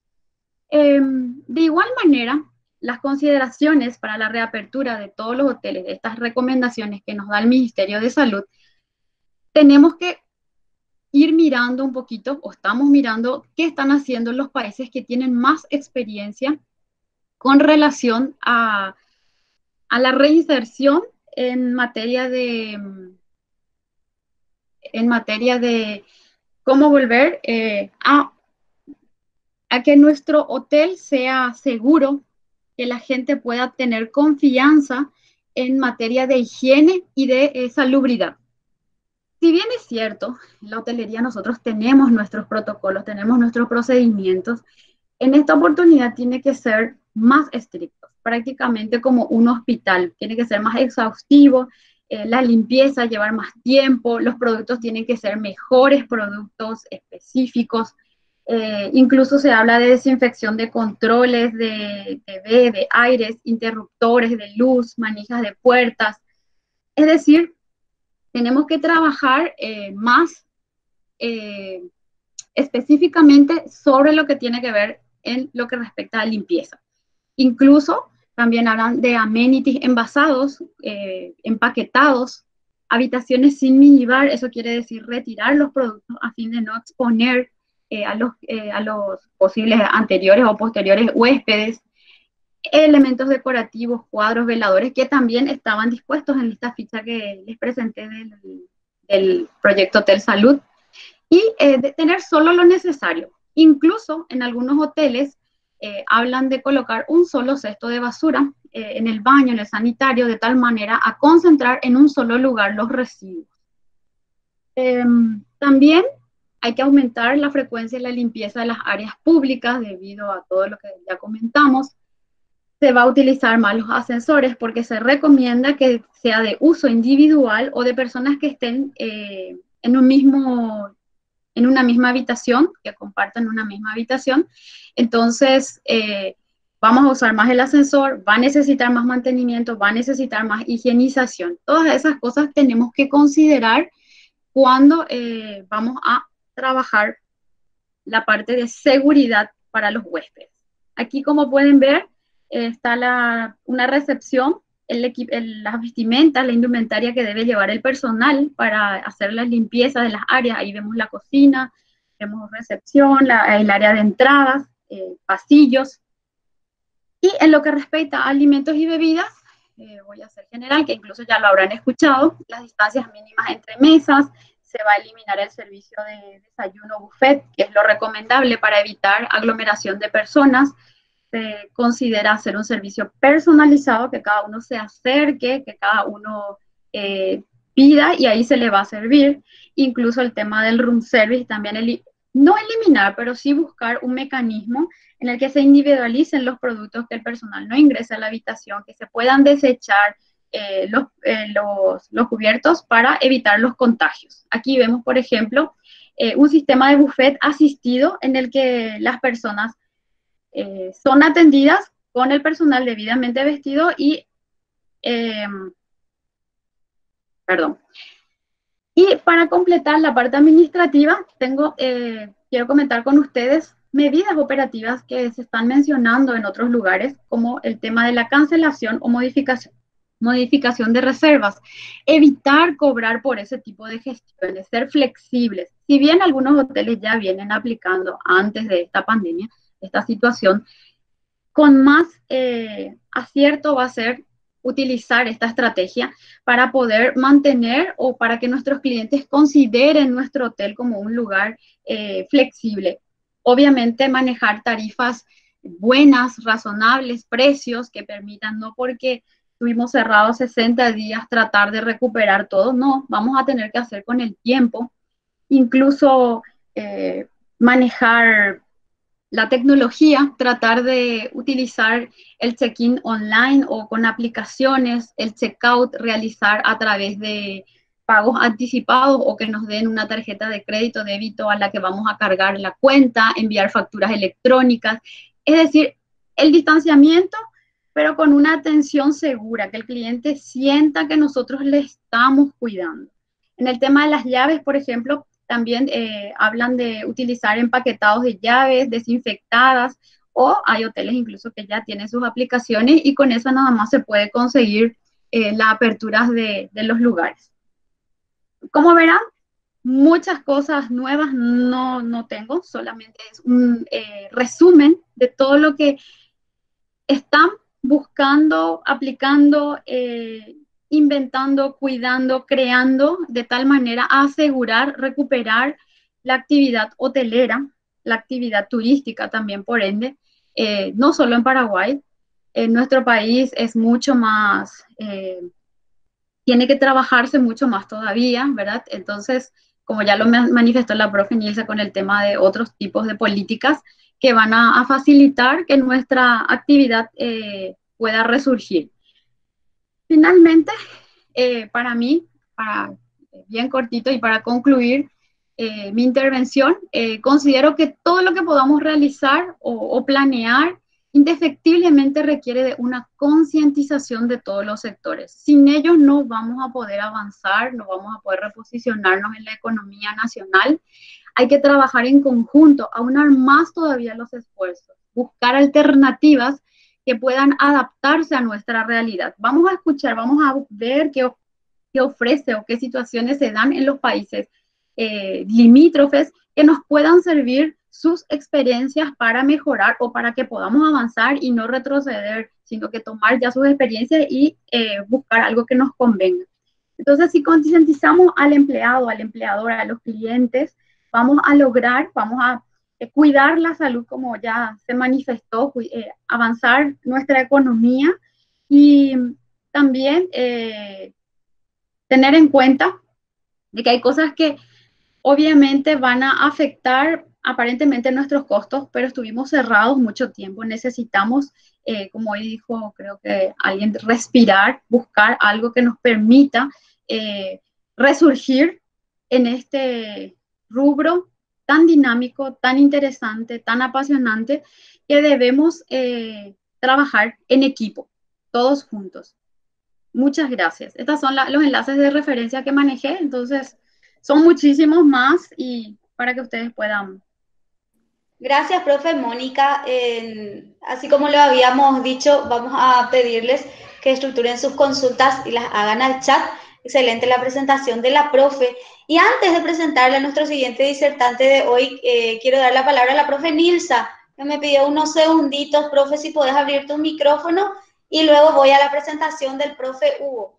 De igual manera, las consideraciones para la reapertura de todos los hoteles, de estas recomendaciones que nos da el Ministerio de Salud, tenemos que ir mirando un poquito, o estamos mirando, qué están haciendo los países que tienen más experiencia con relación a la reinserción en materia de cómo volver a que nuestro hotel sea seguro, que la gente pueda tener confianza en materia de higiene y de salubridad. Si bien es cierto, en la hotelería nosotros tenemos nuestros protocolos, tenemos nuestros procedimientos, en esta oportunidad tiene que ser más estricto, prácticamente como un hospital, tiene que ser más exhaustivo, la limpieza llevar más tiempo, los productos tienen que ser mejores productos específicos, incluso se habla de desinfección de controles de TV, de aires, interruptores de luz, manijas de puertas, es decir, tenemos que trabajar más específicamente sobre lo que tiene que ver en lo que respecta a limpieza. Incluso también hablan de amenities envasados, empaquetados, habitaciones sin minibar, eso quiere decir retirar los productos a fin de no exponer a los posibles anteriores o posteriores huéspedes. elementos decorativos, cuadros, veladores, que también estaban dispuestos en esta ficha que les presenté del proyecto Hotel Salud, y de tener solo lo necesario. Incluso en algunos hoteles hablan de colocar un solo cesto de basura en el baño, en el sanitario, de tal manera a concentrar en un solo lugar los residuos. También hay que aumentar la frecuencia de la limpieza de las áreas públicas debido a todo lo que ya comentamos. Se va a utilizar más los ascensores porque se recomienda que sea de uso individual o de personas que estén en una misma habitación, que compartan una misma habitación. Entonces, vamos a usar más el ascensor, va a necesitar más mantenimiento, va a necesitar más higienización. Todas esas cosas tenemos que considerar cuando vamos a trabajar la parte de seguridad para los huéspedes. Aquí, como pueden ver, está una recepción, las vestimentas, la indumentaria que debe llevar el personal para hacer la limpieza de las áreas. Ahí vemos la cocina, vemos recepción, el área de entradas, pasillos. Y en lo que respecta a alimentos y bebidas, voy a ser general, que incluso ya lo habrán escuchado, las distancias mínimas entre mesas, se va a eliminar el servicio de desayuno buffet, que es lo recomendable para evitar aglomeración de personas. Se considera hacer un servicio personalizado, que cada uno se acerque, que cada uno pida y ahí se le va a servir. Incluso el tema del room service también, no eliminar, pero sí buscar un mecanismo en el que se individualicen los productos que el personal no ingrese a la habitación, que se puedan desechar los cubiertos para evitar los contagios. Aquí vemos, por ejemplo, un sistema de buffet asistido en el que las personas son atendidas con el personal debidamente vestido y, Y para completar la parte administrativa, quiero comentar con ustedes medidas operativas que se están mencionando en otros lugares, como el tema de la cancelación o modificación de reservas, evitar cobrar por ese tipo de gestiones, ser flexibles. Si bien algunos hoteles ya vienen aplicando antes de esta pandemia, esta situación, con más acierto va a ser utilizar esta estrategia para poder mantener o para que nuestros clientes consideren nuestro hotel como un lugar flexible. Obviamente manejar tarifas buenas, razonables, precios que permitan, no porque estuvimos cerrados 60 días tratar de recuperar todo, no, vamos a tener que hacer con el tiempo, incluso manejar la tecnología, tratar de utilizar el check-in online o con aplicaciones, el check-out realizar a través de pagos anticipados o que nos den una tarjeta de crédito, débito a la que vamos a cargar la cuenta, enviar facturas electrónicas, es decir, el distanciamiento, pero con una atención segura, que el cliente sienta que nosotros le estamos cuidando. En el tema de las llaves, por ejemplo, también hablan de utilizar empaquetados de llaves desinfectadas, o hay hoteles incluso que ya tienen sus aplicaciones y con eso nada más se puede conseguir las aperturas de los lugares. Como verán, muchas cosas nuevas no tengo, solamente es un resumen de todo lo que están buscando, aplicando, inventando, cuidando, creando, de tal manera a asegurar, recuperar la actividad hotelera, la actividad turística también, por ende, no solo en Paraguay, en nuestro país es mucho más, tiene que trabajarse mucho más todavía, ¿verdad? Entonces, como ya lo manifestó la profe Nilsa con el tema de otros tipos de políticas que van a facilitar que nuestra actividad pueda resurgir. Finalmente, para mí, bien cortito y para concluir mi intervención, considero que todo lo que podamos realizar o planear indefectiblemente requiere de una concientización de todos los sectores. Sin ellos no vamos a poder avanzar, no vamos a poder reposicionarnos en la economía nacional. Hay que trabajar en conjunto, aunar más todavía los esfuerzos, buscar alternativas que puedan adaptarse a nuestra realidad. Vamos a escuchar, vamos a ver qué ofrece o qué situaciones se dan en los países limítrofes que nos puedan servir sus experiencias para mejorar o para que podamos avanzar y no retroceder, sino que tomar ya sus experiencias y buscar algo que nos convenga. Entonces, si concientizamos al empleado, al empleador, a los clientes, vamos a lograr, vamos a cuidar la salud como ya se manifestó, avanzar nuestra economía y también tener en cuenta de que hay cosas que obviamente van a afectar aparentemente nuestros costos, pero estuvimos cerrados mucho tiempo. Necesitamos, como hoy dijo, creo que alguien, respirar, buscar algo que nos permita resurgir en este rubro tan dinámico, tan interesante, tan apasionante, que debemos trabajar en equipo, todos juntos. Muchas gracias. Estos son los enlaces de referencia que manejé, entonces son muchísimos más y para que ustedes puedan. Gracias, profe Mónica. Así como lo habíamos dicho, vamos a pedirles que estructuren sus consultas y las hagan al chat. Excelente la presentación de la profe. Y antes de presentarle a nuestro siguiente disertante de hoy, quiero dar la palabra a la profe Nilsa, que me pidió unos segunditos. Profe, si podés abrir tu micrófono, y luego voy a la presentación del profe Hugo.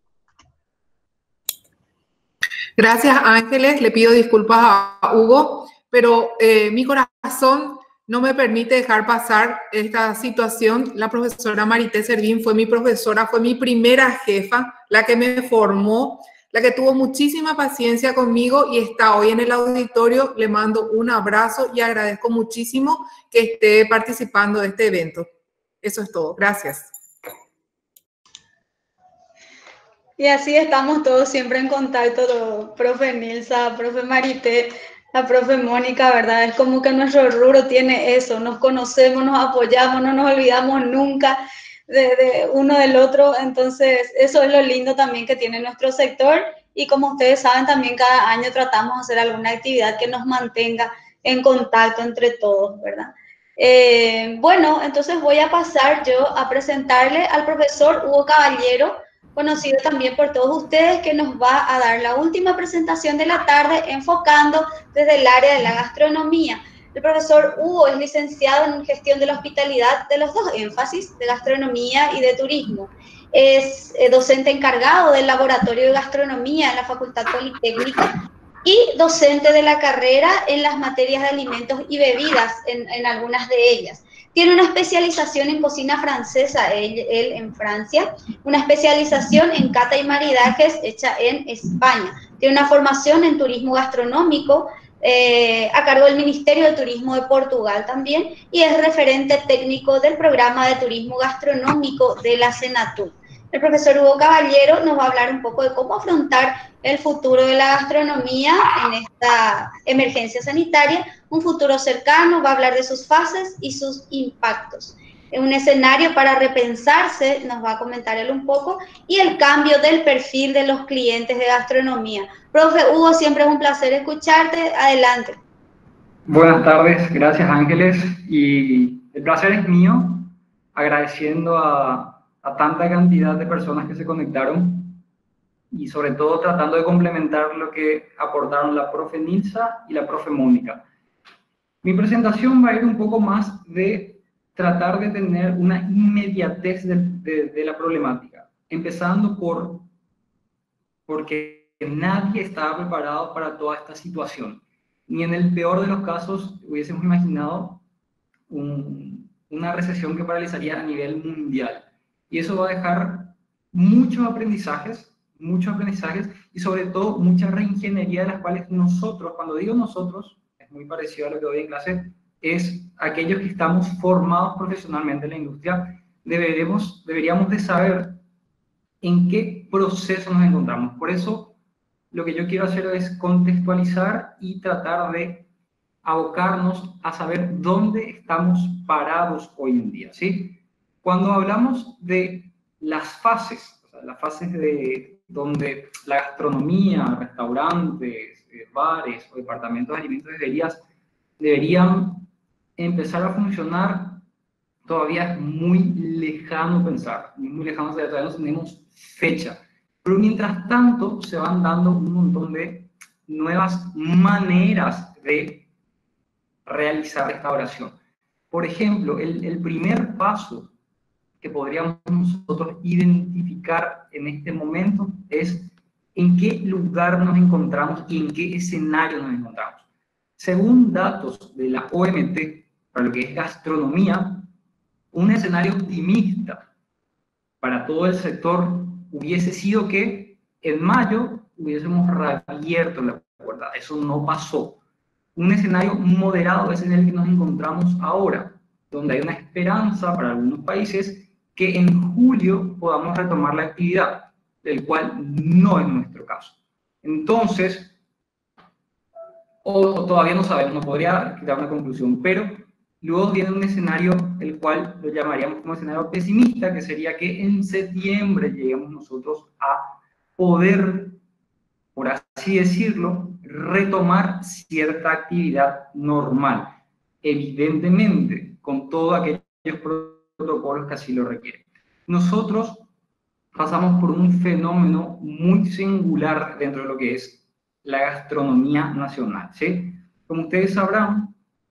Gracias, Ángeles. Le pido disculpas a Hugo, pero mi corazón no me permite dejar pasar esta situación. La profesora Marité Servín fue mi profesora, fue mi primera jefa, la que me formó, la que tuvo muchísima paciencia conmigo y está hoy en el auditorio. Le mando un abrazo y agradezco muchísimo que esté participando de este evento. Eso es todo. Gracias. Y así estamos todos siempre en contacto, profe Nilsa, profe Marité, la profe Mónica, ¿verdad? Es como que nuestro rubro tiene eso, nos conocemos, nos apoyamos, no nos olvidamos nunca de uno del otro, entonces eso es lo lindo también que tiene nuestro sector y como ustedes saben también cada año tratamos de hacer alguna actividad que nos mantenga en contacto entre todos, ¿verdad? Bueno, entonces voy a pasar yo a presentarle al profesor Hugo Caballero, conocido también por todos ustedes, que nos va a dar la última presentación de la tarde enfocando desde el área de la gastronomía. El profesor Hugo es licenciado en gestión de la hospitalidad de los dos énfasis, de gastronomía y de turismo. Es docente encargado del laboratorio de gastronomía en la Facultad Politécnica y docente de la carrera en las materias de alimentos y bebidas, en algunas de ellas. Tiene una especialización en cocina francesa, él en Francia, una especialización en cata y maridajes hecha en España. Tiene una formación en turismo gastronómico a cargo del Ministerio de Turismo de Portugal también y es referente técnico del programa de turismo gastronómico de la Senatur. El profesor Hugo Caballero nos va a hablar un poco de cómo afrontar el futuro de la gastronomía en esta emergencia sanitaria, un futuro cercano, va a hablar de sus fases y sus impactos. En un escenario para repensarse, nos va a comentar él un poco, y el cambio del perfil de los clientes de gastronomía. Profe Hugo, siempre es un placer escucharte. Adelante. Buenas tardes, gracias Ángeles, y el placer es mío, agradeciendo a tanta cantidad de personas que se conectaron y sobre todo tratando de complementar lo que aportaron la profe Nilsa y la profe Mónica. Mi presentación va a ir un poco más de tratar de tener una inmediatez de la problemática, empezando porque nadie estaba preparado para toda esta situación. Ni en el peor de los casos hubiésemos imaginado una recesión que paralizaría a nivel mundial. Y eso va a dejar muchos aprendizajes y sobre todo mucha reingeniería de las cuales nosotros, cuando digo nosotros, es muy parecido a lo que doy en clase, es aquellos que estamos formados profesionalmente en la industria, deberíamos de saber en qué proceso nos encontramos. Por eso, lo que yo quiero hacer es contextualizar y tratar de abocarnos a saber dónde estamos parados hoy en día, ¿sí? Cuando hablamos de las fases, o sea, las fases de donde la gastronomía, restaurantes, bares o departamentos de alimentos deberían empezar a funcionar, todavía es muy lejano pensar, muy lejano, todavía no tenemos fecha. Pero mientras tanto se van dando un montón de nuevas maneras de realizar restauración. Por ejemplo, el primer paso que podríamos nosotros identificar en este momento es en qué lugar nos encontramos y en qué escenario nos encontramos. Según datos de la OMT, para lo que es gastronomía, un escenario optimista para todo el sector hubiese sido que en mayo hubiésemos reabierto la puerta. Eso no pasó. Un escenario moderado es en el que nos encontramos ahora, donde hay una esperanza para algunos países que en julio podamos retomar la actividad, el cual no es nuestro caso. Entonces, o todavía no sabemos, no podría dar una conclusión, pero luego viene un escenario el cual lo llamaríamos como escenario pesimista, que sería que en septiembre lleguemos nosotros a poder, por así decirlo, retomar cierta actividad normal, evidentemente con todos aquellos protocolos que así lo requieren. Nosotros pasamos por un fenómeno muy singular dentro de lo que es la gastronomía nacional, ¿sí? Como ustedes sabrán,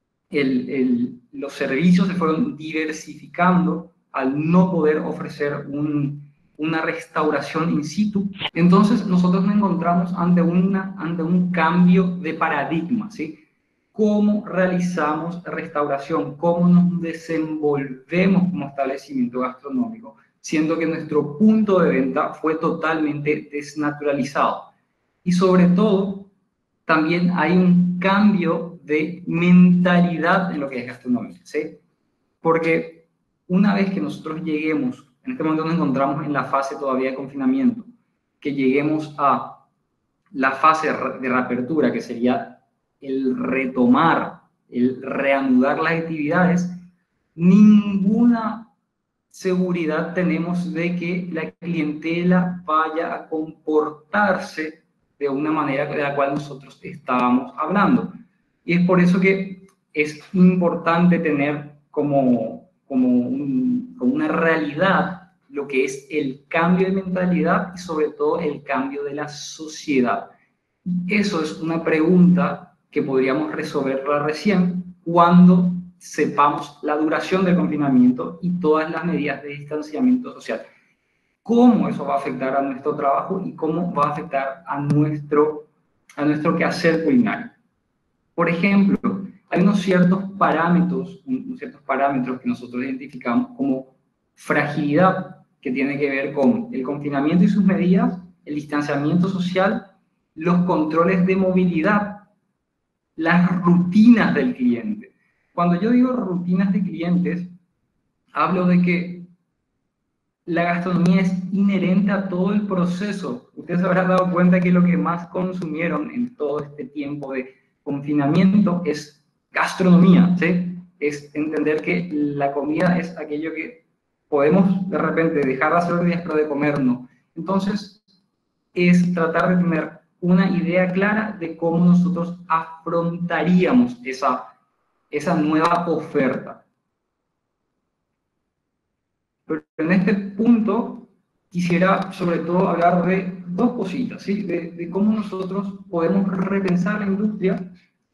los servicios se fueron diversificando al no poder ofrecer una restauración in situ. Entonces nosotros nos encontramos ante un cambio de paradigma, ¿sí? ¿Cómo realizamos restauración? ¿Cómo nos desenvolvemos como establecimiento gastronómico? Siendo que nuestro punto de venta fue totalmente desnaturalizado. Y sobre todo, también hay un cambio de mentalidad en lo que es gastronomía, ¿sí? Porque una vez que nosotros lleguemos, en este momento nos encontramos en la fase todavía de confinamiento, que lleguemos a la fase de reapertura, que sería el retomar, el reanudar las actividades, ninguna seguridad tenemos de que la clientela vaya a comportarse de una manera de la cual nosotros estábamos hablando. Y es por eso que es importante tener como una realidad lo que es el cambio de mentalidad y sobre todo el cambio de la sociedad. Eso es una pregunta que podríamos resolverla recién cuando sepamos la duración del confinamiento y todas las medidas de distanciamiento social. Cómo eso va a afectar a nuestro trabajo y cómo va a afectar a nuestro quehacer culinario. Por ejemplo, hay unos ciertos parámetros que nosotros identificamos como fragilidad, que tiene que ver con el confinamiento y sus medidas, el distanciamiento social, los controles de movilidad, las rutinas del cliente. Cuando yo digo rutinas de clientes, hablo de que la gastronomía es inherente a todo el proceso. Ustedes se habrán dado cuenta que lo que más consumieron en todo este tiempo de confinamiento es gastronomía, ¿sí? Es entender que la comida es aquello que podemos de repente dejar de hacer días, pero de comer no. Entonces, es tratar de tener una idea clara de cómo nosotros afrontaríamos esa nueva oferta. Pero en este punto quisiera sobre todo hablar de dos cositas, ¿sí? De cómo nosotros podemos repensar la industria,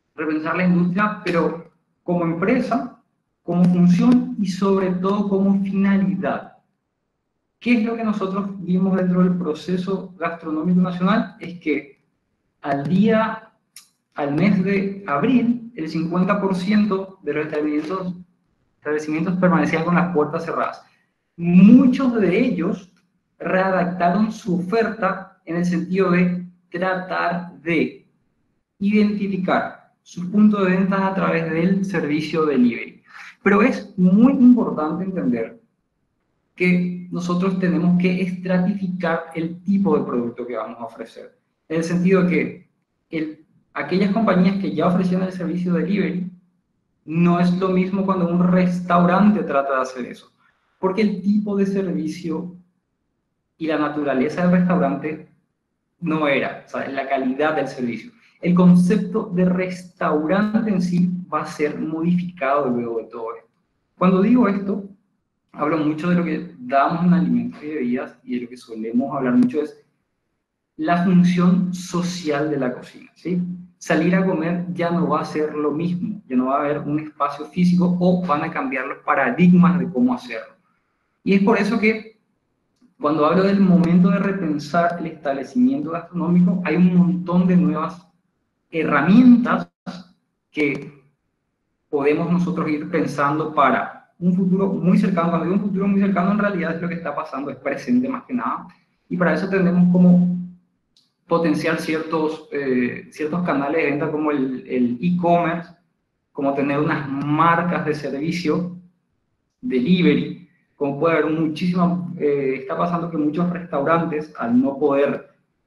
pero como empresa, como función y sobre todo como finalidad. ¿Qué es lo que nosotros vimos dentro del proceso gastronómico nacional? Es que al mes de abril, el 50% de los establecimientos permanecían con las puertas cerradas. Muchos de ellos readaptaron su oferta en el sentido de tratar de identificar sus puntos de venta a través del servicio delivery. Pero es muy importante entender que nosotros tenemos que estratificar el tipo de producto que vamos a ofrecer. En el sentido de que aquellas compañías que ya ofrecían el servicio delivery, no es lo mismo cuando un restaurante trata de hacer eso. Porque el tipo de servicio y la naturaleza del restaurante no era, o sea, la calidad del servicio. El concepto de restaurante en sí va a ser modificado luego de todo esto. Cuando digo esto, hablo mucho de lo que damos en alimentos y bebidas y de lo que solemos hablar mucho es la función social de la cocina, ¿sí? salir a comer ya no va a ser lo mismo, ya no va a haber un espacio físico o van a cambiar los paradigmas de cómo hacerlo. Y es por eso que cuando hablo del momento de repensar el establecimiento gastronómico, hay un montón de nuevas herramientas que podemos nosotros ir pensando para un futuro muy cercano. Cuando digo un futuro muy cercano, en realidad es lo que está pasando, es presente más que nada. Y para eso tenemos como potenciar ciertos canales de venta como el e-commerce, como tener unas marcas de servicio, delivery, como puede haber está pasando que muchos restaurantes, al no poder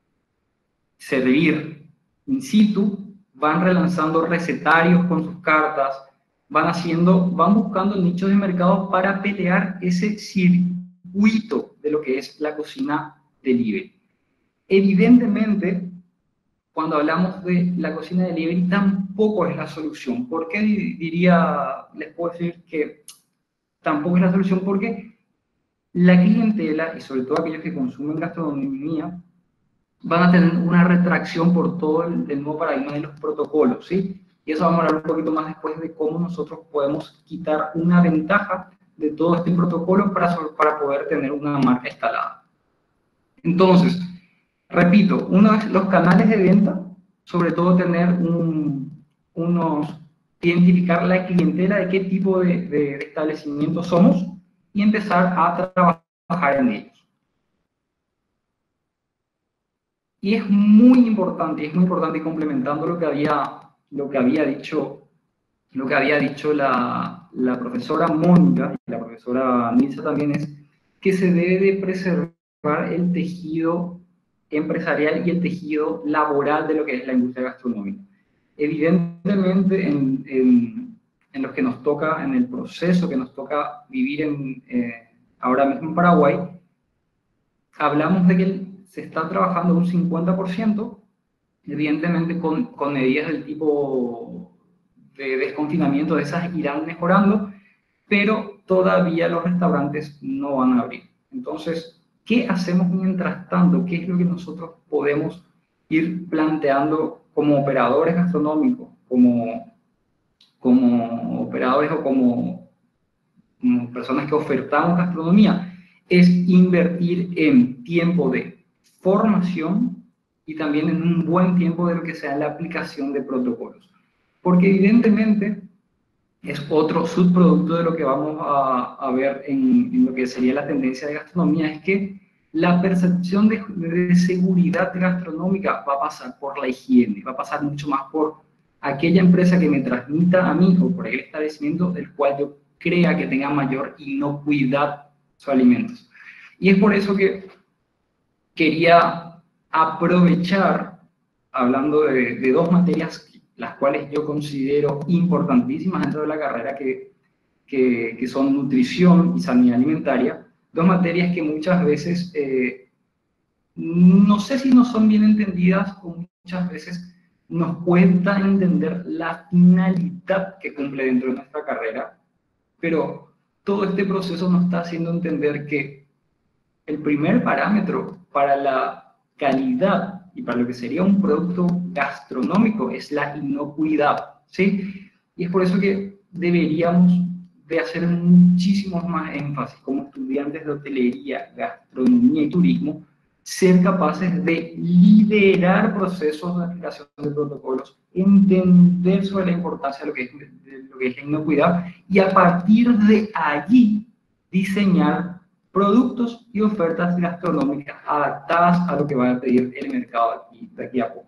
servir in situ, van relanzando recetarios con sus cartas, van buscando nichos de mercado para pelear ese circuito de lo que es la cocina delivery. Evidentemente, cuando hablamos de la cocina delivery, tampoco es la solución. ¿Por qué les puedo decir que tampoco es la solución? Porque la clientela, y sobre todo aquellos que consumen gastronomía, van a tener una retracción por todo el nuevo paradigma de los protocolos, ¿sí? Y eso vamos a hablar un poquito más después de cómo nosotros podemos quitar una ventaja de todo este protocolo para poder tener una marca instalada. Entonces, repito, los canales de venta, sobre todo identificar la clientela de qué tipo de establecimiento somos y empezar a trabajar en ellos. Y es muy importante, y complementando lo que había dicho la profesora Mónica y la profesora Nilsa también, es que se debe de preservar el tejido empresarial y el tejido laboral de lo que es la industria gastronómica. Evidentemente, en lo que nos toca, en el proceso que nos toca vivir ahora mismo en Paraguay, hablamos de que se está trabajando un 50%, evidentemente con medidas del tipo de desconfinamiento, de esas irán mejorando, pero todavía los restaurantes no van a abrir. Entonces, ¿qué hacemos mientras tanto? ¿Qué es lo que nosotros podemos ir planteando como operadores gastronómicos, como operadores o como personas que ofertamos gastronomía? Es invertir en tiempo de formación y también en un buen tiempo de lo que sea la aplicación de protocolos. Porque evidentemente es otro subproducto de lo que vamos a ver en lo que sería la tendencia de gastronomía, es que la percepción de seguridad gastronómica va a pasar por la higiene, va a pasar mucho más por aquella empresa que me transmita a mí o por el establecimiento del cual yo crea que tenga mayor inocuidad sus alimentos. Y es por eso que quería aprovechar, hablando de dos materias, las cuales yo considero importantísimas dentro de la carrera, que son nutrición y sanidad alimentaria, dos materias que muchas veces, no sé si no son bien entendidas o muchas veces nos cuesta entender la finalidad que cumple dentro de nuestra carrera, pero todo este proceso nos está haciendo entender que el primer parámetro para la calidad y para lo que sería un producto gastronómico es la inocuidad, ¿sí? Y es por eso que deberíamos de hacer muchísimo más énfasis como estudiantes de hotelería, gastronomía y turismo, ser capaces de liderar procesos de aplicación de protocolos, entender sobre la importancia de lo que es la inocuidad y a partir de allí diseñar productos y ofertas gastronómicas adaptadas a lo que va a pedir el mercado de aquí a poco.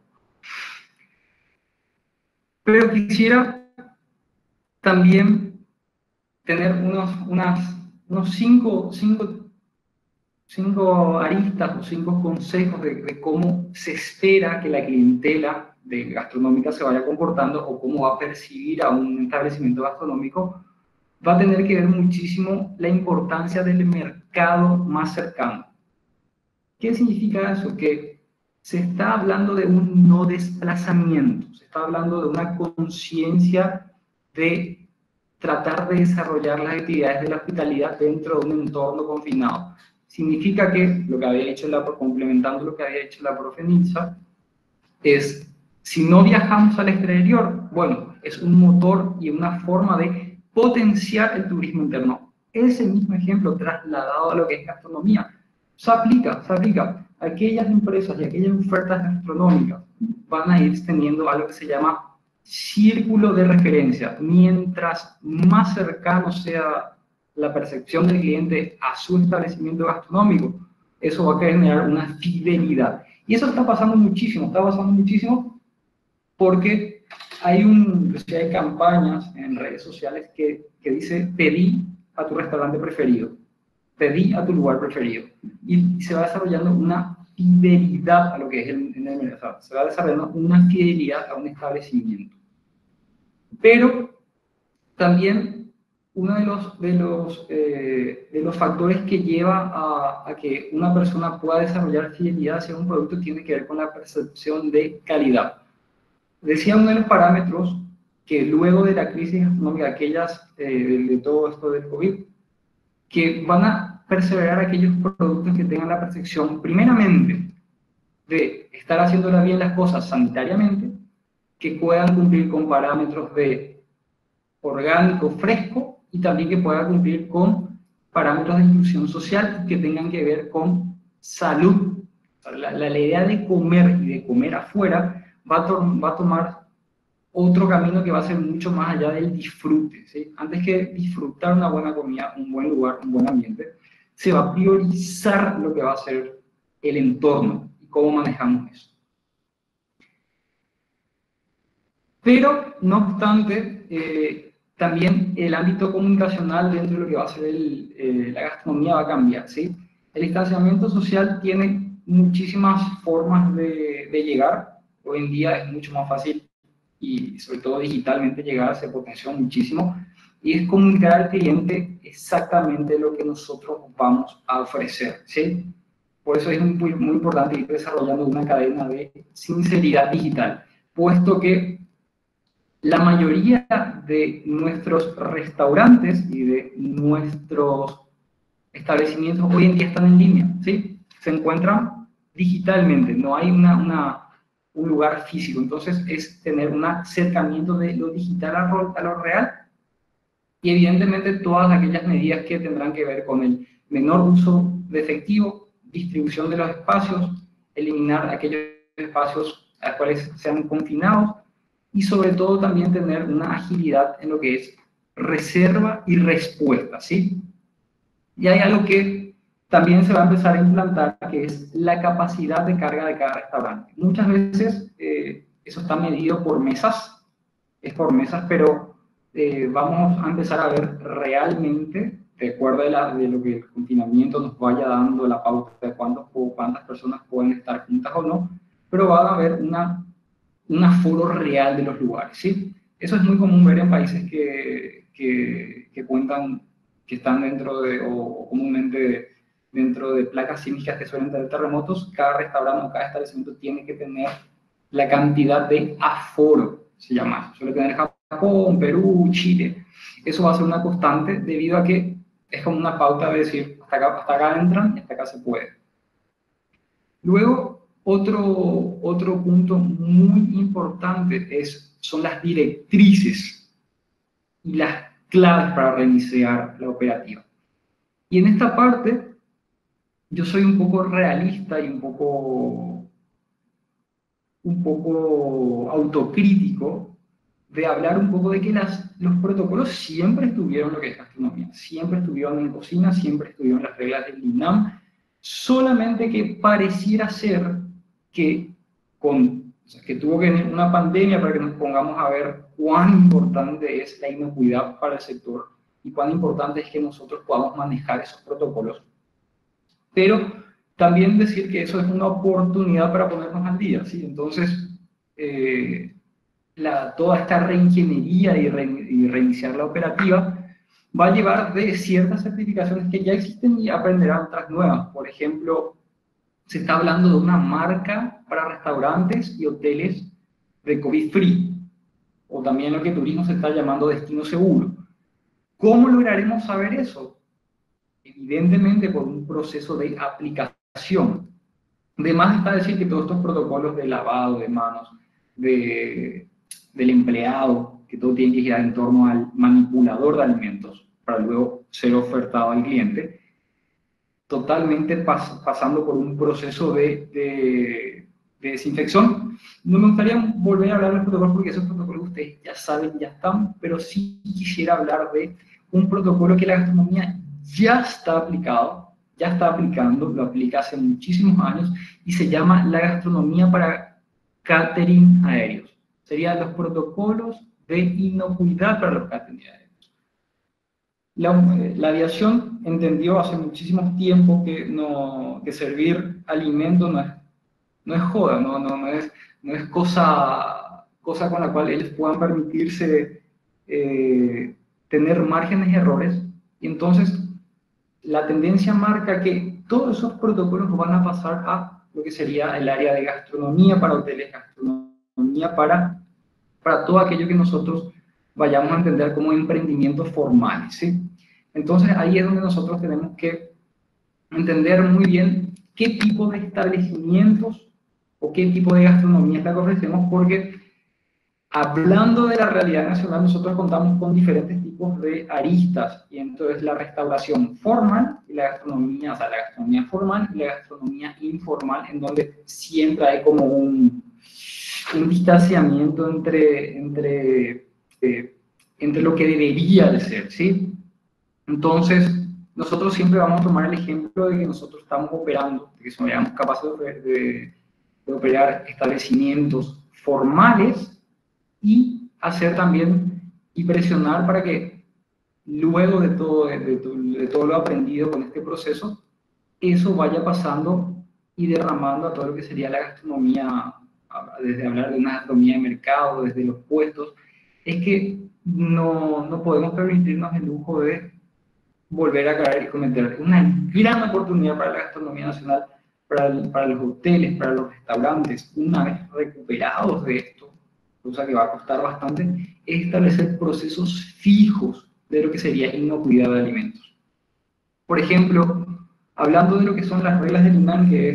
Pero quisiera también tener unos cinco aristas o 5 consejos de cómo se espera que la clientela gastronómica se vaya comportando o cómo va a percibir a un establecimiento gastronómico. Va a tener que ver muchísimo la importancia del mercado más cercano. ¿Qué significa eso? Que se está hablando de un no desplazamiento, se está hablando de una conciencia de tratar de desarrollar las actividades de la hospitalidad dentro de un entorno confinado. Significa que, complementando lo que había hecho la profe Nilsa, es Si no viajamos al exterior, bueno, es un motor y una forma de potenciar el turismo interno. Ese mismo ejemplo trasladado a lo que es gastronomía, se aplica. Aquellas empresas y aquellas ofertas gastronómicas van a ir teniendo algo que se llama círculo de referencia. Mientras más cercano sea la percepción del cliente a su establecimiento gastronómico, eso va a generar una fidelidad. Y eso está pasando muchísimo porque hay campañas en redes sociales que dice pedí a tu restaurante preferido, pedí a tu lugar preferido. Y se va desarrollando una fidelidad a lo que es el mercado, se va desarrollando una fidelidad a un establecimiento. Pero también uno de los factores que lleva a que una persona pueda desarrollar fidelidad hacia un producto tiene que ver con la percepción de calidad. Decía uno de los parámetros que luego de la crisis económica, de todo esto del COVID, que van a perseverar aquellos productos que tengan la percepción, primeramente, de estar haciéndolas bien las cosas sanitariamente, que puedan cumplir con parámetros de orgánico, fresco, y también que pueda cumplir con parámetros de inclusión social que tengan que ver con salud. La idea de comer y de comer afuera va a tomar otro camino que va a ser mucho más allá del disfrute, ¿sí? Antes que disfrutar una buena comida, un buen lugar, un buen ambiente, se va a priorizar lo que va a ser el entorno y cómo manejamos eso. Pero, no obstante, también el ámbito comunicacional dentro de lo que va a ser la gastronomía va a cambiar, ¿sí? El distanciamiento social tiene muchísimas formas de llegar. Hoy en día es mucho más fácil y sobre todo digitalmente llegar, se potenció muchísimo, y es comunicar al cliente exactamente lo que nosotros vamos a ofrecer, ¿sí? Por eso es muy importante ir desarrollando una cadena de sinceridad digital, puesto que la mayoría de nuestros restaurantes y de nuestros establecimientos hoy en día están en línea, ¿sí? Se encuentran digitalmente, no hay un lugar físico. Entonces es tener un acercamiento de lo digital a lo real, y evidentemente todas aquellas medidas que tendrán que ver con el menor uso de efectivo, distribución de los espacios, eliminar aquellos espacios a los cuales sean confinados, y sobre todo también tener una agilidad en lo que es reserva y respuesta, ¿sí? Y hay algo que también se va a empezar a implantar, que es la capacidad de carga de cada restaurante. Muchas veces eso está medido por mesas, pero vamos a empezar a ver realmente, de acuerdo de lo que el confinamiento nos vaya dando la pauta de cuántas personas pueden estar juntas o no, pero va a haber un aforo real de los lugares, ¿sí? Eso es muy común ver en países que cuentan, que están dentro de, o comúnmente dentro de placas sísmicas que suelen tener terremotos. Cada restaurante o cada establecimiento tiene que tener la cantidad de aforo, se llama. Suele tener Japón, Perú, Chile. Eso va a ser una constante debido a que es como una pauta de decir, hasta acá entran y hasta acá se puede. Luego, otro punto muy importante son las directrices y las claves para reiniciar la operativa. Y en esta parte, yo soy un poco realista y un poco autocrítico de hablar un poco de que los protocolos siempre estuvieron en lo que es gastronomía, siempre estuvieron en cocina, siempre estuvieron las reglas del INAM, solamente que pareciera ser que tuvo que venir una pandemia para que nos pongamos a ver cuán importante es la inocuidad para el sector y cuán importante es que nosotros podamos manejar esos protocolos. Pero también decir que eso es una oportunidad para ponernos al día, ¿sí? Entonces, toda esta reingeniería y reiniciar la operativa va a llevar de ciertas certificaciones que ya existen y aprenderán otras nuevas. Por ejemplo, se está hablando de una marca para restaurantes y hoteles de COVID-free, o también lo que turismo se está llamando destino seguro. ¿Cómo lograremos saber eso? Evidentemente por un proceso de aplicación. De más está decir que todos estos protocolos de lavado de manos, del empleado, que todo tiene que girar en torno al manipulador de alimentos para luego ser ofertado al cliente, totalmente pasando por un proceso de desinfección. No me gustaría volver a hablar de los protocolos porque esos protocolos ustedes ya saben, ya están, pero sí quisiera hablar de un protocolo que la gastronomía ya está aplicando, lo aplica hace muchísimos años y se llama la gastronomía para catering aéreos. Serían los protocolos de inocuidad para los catering aéreos. La aviación entendió hace muchísimo tiempo que servir alimento no es joda, no es cosa con la cual ellos puedan permitirse tener márgenes de errores. Y entonces la tendencia marca que todos esos protocolos van a pasar a lo que sería el área de gastronomía para hoteles, gastronomía para todo aquello que nosotros vayamos a entender como emprendimientos formales, ¿sí? Entonces ahí es donde nosotros tenemos que entender muy bien qué tipo de establecimientos o qué tipo de gastronomía es la que ofrecemos, porque hablando de la realidad nacional, nosotros contamos con diferentes tipos de aristas, y entonces la restauración formal y la gastronomía, o sea, la gastronomía formal y la gastronomía informal, en donde siempre hay como un distanciamiento entre lo que debería de ser, ¿sí? Entonces, nosotros siempre vamos a tomar el ejemplo de que nosotros estamos operando, de que somos capaces de operar establecimientos formales y hacer también y presionar para que luego de todo lo aprendido con este proceso, eso vaya pasando y derramando a todo lo que sería la gastronomía, desde hablar de una gastronomía de mercado, desde los puestos. Es que no podemos permitirnos el lujo de volver a caer y cometer una gran oportunidad para la gastronomía nacional, para los hoteles, para los restaurantes, una vez recuperados de esto, cosa que va a costar bastante, es establecer procesos fijos de lo que sería inocuidad de alimentos. Por ejemplo, hablando de lo que son las reglas del INAN, que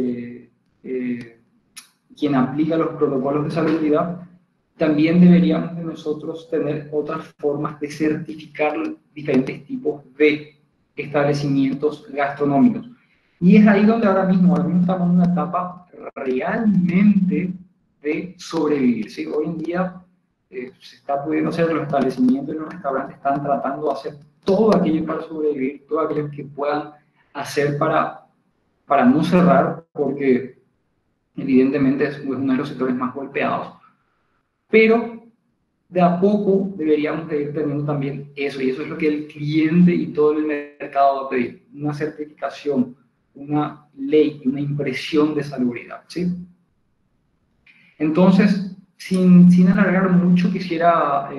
es quien aplica los protocolos de salubridad, también deberíamos de nosotros tener otras formas de certificar diferentes tipos de establecimientos gastronómicos. Y es ahí donde ahora mismo estamos en una etapa realmente de sobrevivir, ¿sí? Hoy en día se está pudiendo hacer, los establecimientos y los restaurantes están tratando de hacer todo aquello para sobrevivir, todo aquello que puedan hacer para no cerrar, porque evidentemente es uno de los sectores más golpeados. Pero de a poco deberíamos de ir teniendo también eso, y eso es lo que el cliente y todo el mercado va a pedir: una certificación, una ley, una impresión de salubridad, ¿sí? Entonces, sin alargar mucho, quisiera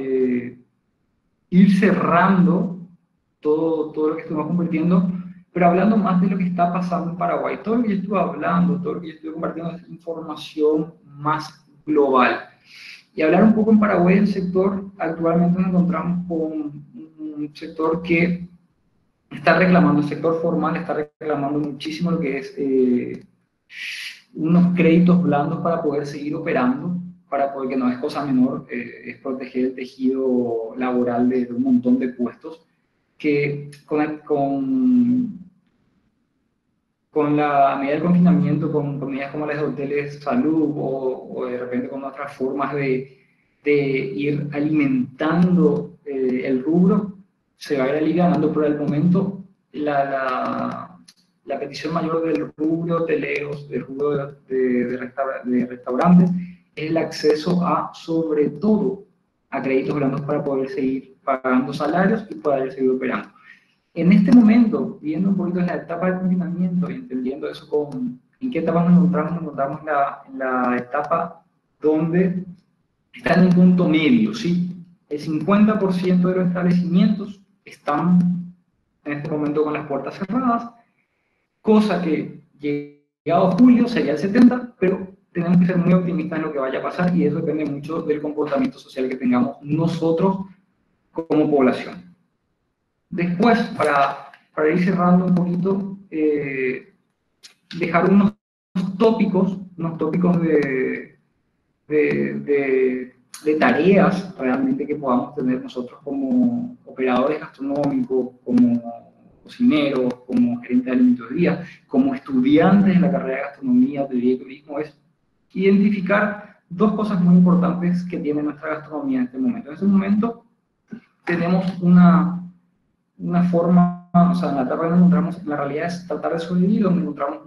ir cerrando todo lo que estuvimos compartiendo, pero hablando más de lo que está pasando en Paraguay. Todo lo que yo estuve hablando, todo lo que yo estuve compartiendo es información más global. Y hablar un poco en Paraguay, el sector, actualmente nos encontramos con un sector que está reclamando, el sector formal está reclamando muchísimo lo que es unos créditos blandos para poder seguir operando, para poder, que no es cosa menor, es proteger el tejido laboral de un montón de puestos, que con la medida del confinamiento, con medidas como las de hoteles de salud o de repente con otras formas de ir alimentando el rubro, se va a ir aliviando, pero al momento la petición mayor del rubro hoteleros, del rubro de restaurantes, es el acceso sobre todo, a créditos blandos para poder seguir pagando salarios y poder seguir operando. En este momento, viendo un poquito la etapa de confinamiento y entendiendo eso en qué etapa nos encontramos en la etapa donde está en un punto medio, ¿sí? El 50% de los establecimientos están en este momento con las puertas cerradas, cosa que llegado julio sería el 70%, pero tenemos que ser muy optimistas en lo que vaya a pasar, y eso depende mucho del comportamiento social que tengamos nosotros como población. Después, para ir cerrando un poquito, dejar unos tópicos de tareas realmente que podamos tener nosotros como operadores gastronómicos, como cocineros, como gerentes de alimentos de día, como estudiantes de la carrera de gastronomía, hotelería y turismo, es identificar dos cosas muy importantes que tiene nuestra gastronomía en este momento. En este momento tenemos una forma, o sea, en la etapa que nos encontramos, la realidad es tratar de sobrevivir, donde encontramos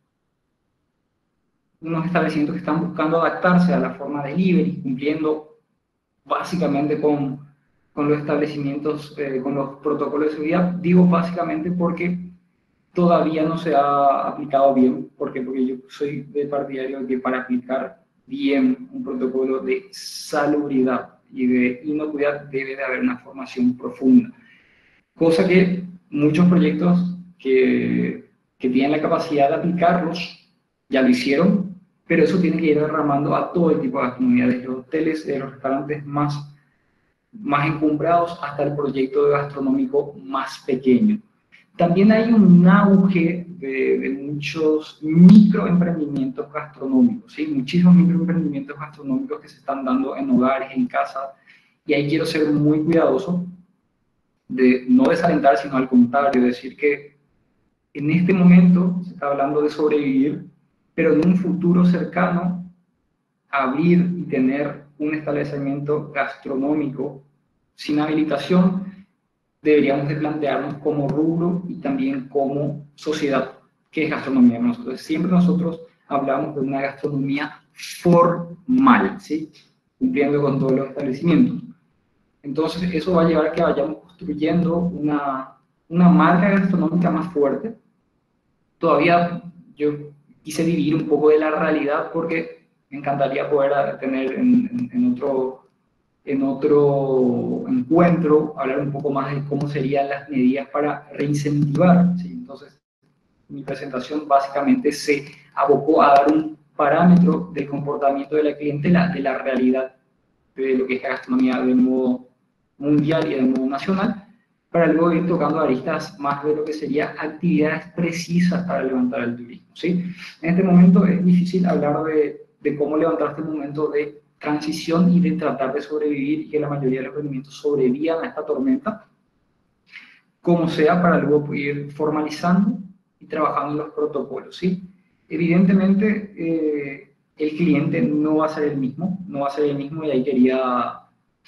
unos establecimientos que están buscando adaptarse a la forma delivery, cumpliendo básicamente con los establecimientos, con los protocolos de seguridad. Digo básicamente porque todavía no se ha aplicado bien, porque yo soy de partidario de que para aplicar bien un protocolo de salubridad y de inocuidad debe de haber una formación profunda, cosa que muchos proyectos que tienen la capacidad de aplicarlos ya lo hicieron, pero eso tiene que ir derramando a todo el tipo de gastronomía, desde los hoteles, de los restaurantes más encumbrados hasta el proyecto gastronómico más pequeño. También hay un auge de muchos microemprendimientos gastronómicos, ¿sí? Muchísimos microemprendimientos gastronómicos que se están dando en hogares, en casas, y ahí quiero ser muy cuidadoso de no desalentar, sino al contrario, decir que en este momento se está hablando de sobrevivir, pero en un futuro cercano, abrir y tener un establecimiento gastronómico sin habilitación, deberíamos de plantearnos como rubro y también como sociedad, ¿qué es gastronomía? Siempre nosotros hablamos de una gastronomía formal, ¿sí? Cumpliendo con todos los establecimientos. Entonces, eso va a llevar a que vayamos construyendo una marca gastronómica más fuerte. Todavía yo quise dividir un poco de la realidad porque me encantaría poder tener en otro encuentro, hablar un poco más de cómo serían las medidas para reincentivar, ¿sí? Entonces, mi presentación básicamente se abocó a dar un parámetro del comportamiento de la clientela, de la realidad de lo que es la gastronomía de modo mundial y de modo nacional, para luego ir tocando aristas más de lo que sería actividades precisas para levantar el turismo, ¿sí? En este momento es difícil hablar de cómo levantar este momento de transición y de tratar de sobrevivir y que la mayoría de los emprendimientos sobrevivan a esta tormenta, como sea, para luego ir formalizando y trabajando en los protocolos, ¿sí? Evidentemente, el cliente no va a ser el mismo, y ahí quería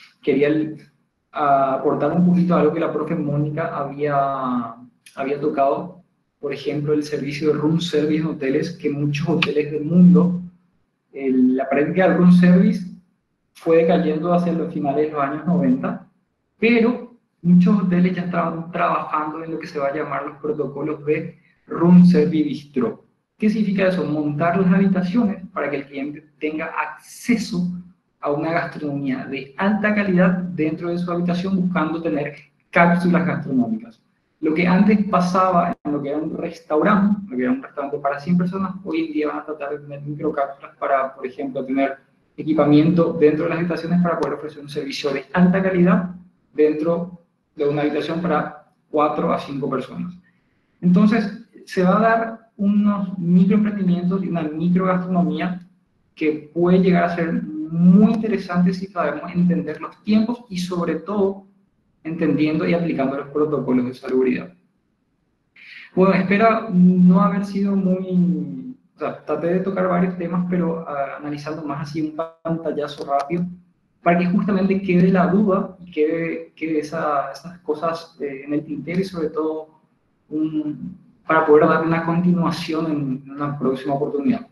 aportar un poquito a algo que la profe Mónica había tocado, por ejemplo, el servicio de room service en hoteles, que muchos hoteles del mundo, la práctica del room service fue decayendo hacia los finales de los años 90, pero muchos hoteles ya estaban trabajando en lo que se va a llamar los protocolos de room service bistro. ¿Qué significa eso? Montar las habitaciones para que el cliente tenga acceso a una gastronomía de alta calidad dentro de su habitación, buscando tener cápsulas gastronómicas. Lo que antes pasaba en lo que era un restaurante para 100 personas, hoy en día van a tratar de tener microcápsulas para, por ejemplo, tener equipamiento dentro de las habitaciones para poder ofrecer un servicio de alta calidad dentro de una habitación para 4 a 5 personas. Entonces, se va a dar unos microemprendimientos y una microgastronomía que puede llegar a ser muy interesante si sabemos entender los tiempos y sobre todo entendiendo y aplicando los protocolos de salubridad. Bueno, espero no haber sido muy... O sea, traté de tocar varios temas, pero analizando más así un pantallazo rápido, para que justamente quede la duda y quede esas cosas en el tintero y sobre todo para poder dar una continuación en una próxima oportunidad.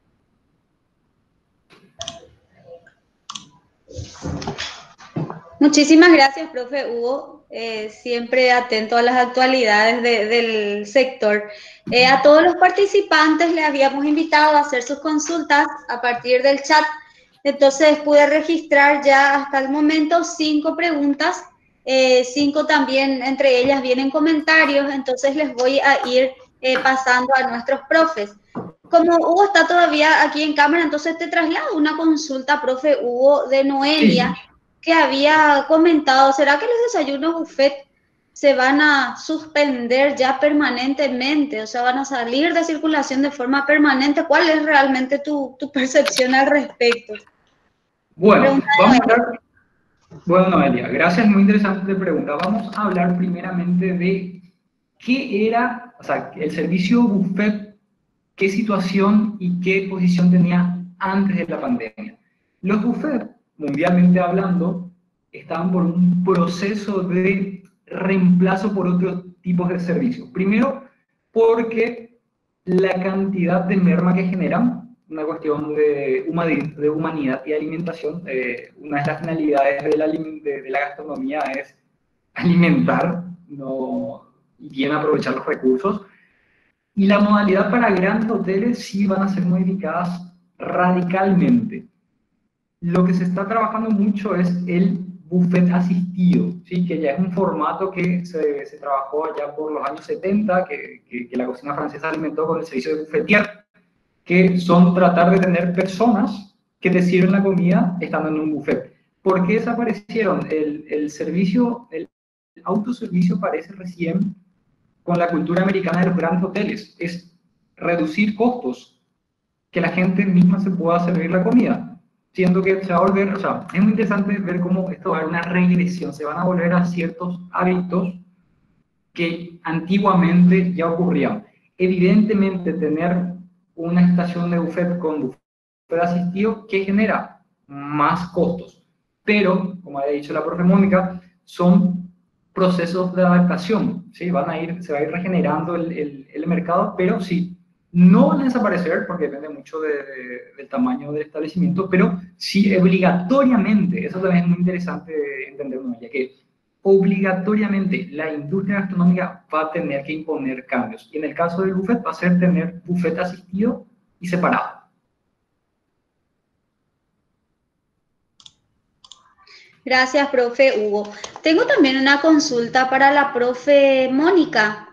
Muchísimas gracias, profe Hugo, siempre atento a las actualidades del sector. A todos los participantes les habíamos invitado a hacer sus consultas a partir del chat, entonces pude registrar ya hasta el momento 5 preguntas, 5 también, entre ellas vienen comentarios, entonces les voy a ir pasando a nuestros profes. Como Hugo está todavía aquí en cámara, entonces te traslado una consulta, profe Hugo, de Noelia, sí, que había comentado, ¿será que los desayunos buffet se van a suspender ya permanentemente? O sea, ¿van a salir de circulación de forma permanente? ¿Cuál es realmente tu percepción al respecto? Bueno, vamos a hablar. Bueno, Noelia, gracias, muy interesante pregunta. Vamos a hablar primeramente de qué era, o sea, el servicio buffet, qué situación y qué posición tenía antes de la pandemia. Los buffets, mundialmente hablando, estaban por un proceso de reemplazo por otros tipos de servicios. Primero, porque la cantidad de merma que generan, una cuestión de humanidad y alimentación. Una de las finalidades de la gastronomía es alimentar, no, y bien aprovechar los recursos. Y la modalidad para grandes hoteles sí van a ser modificadas radicalmente. Lo que se está trabajando mucho es el buffet asistido, ¿sí? Que ya es un formato que se trabajó allá por los años 70, que la cocina francesa alimentó con el servicio de buffetier, que son tratar de tener personas que te sirven la comida estando en un buffet. ¿Por qué desaparecieron? El servicio, el autoservicio aparece recién con la cultura americana de los grandes hoteles. Es reducir costos, que la gente misma se pueda servir la comida. Siendo que se va a volver, o sea, es muy interesante ver cómo esto va a haber una regresión, se van a volver a ciertos hábitos que antiguamente ya ocurrían. Evidentemente, tener una estación de buffet con buffet asistido, ¿qué genera? Más costos. Pero, como ha dicho la profe Mónica, son procesos de adaptación, ¿sí? Se va a ir regenerando el mercado, pero sí, no van a desaparecer porque depende mucho del tamaño del establecimiento, pero sí obligatoriamente, eso también es muy interesante entender, ya que obligatoriamente la industria gastronómica va a tener que imponer cambios. Y en el caso del buffet va a ser tener buffet asistido y separado. Gracias, profe Hugo. Tengo también una consulta para la profe Mónica.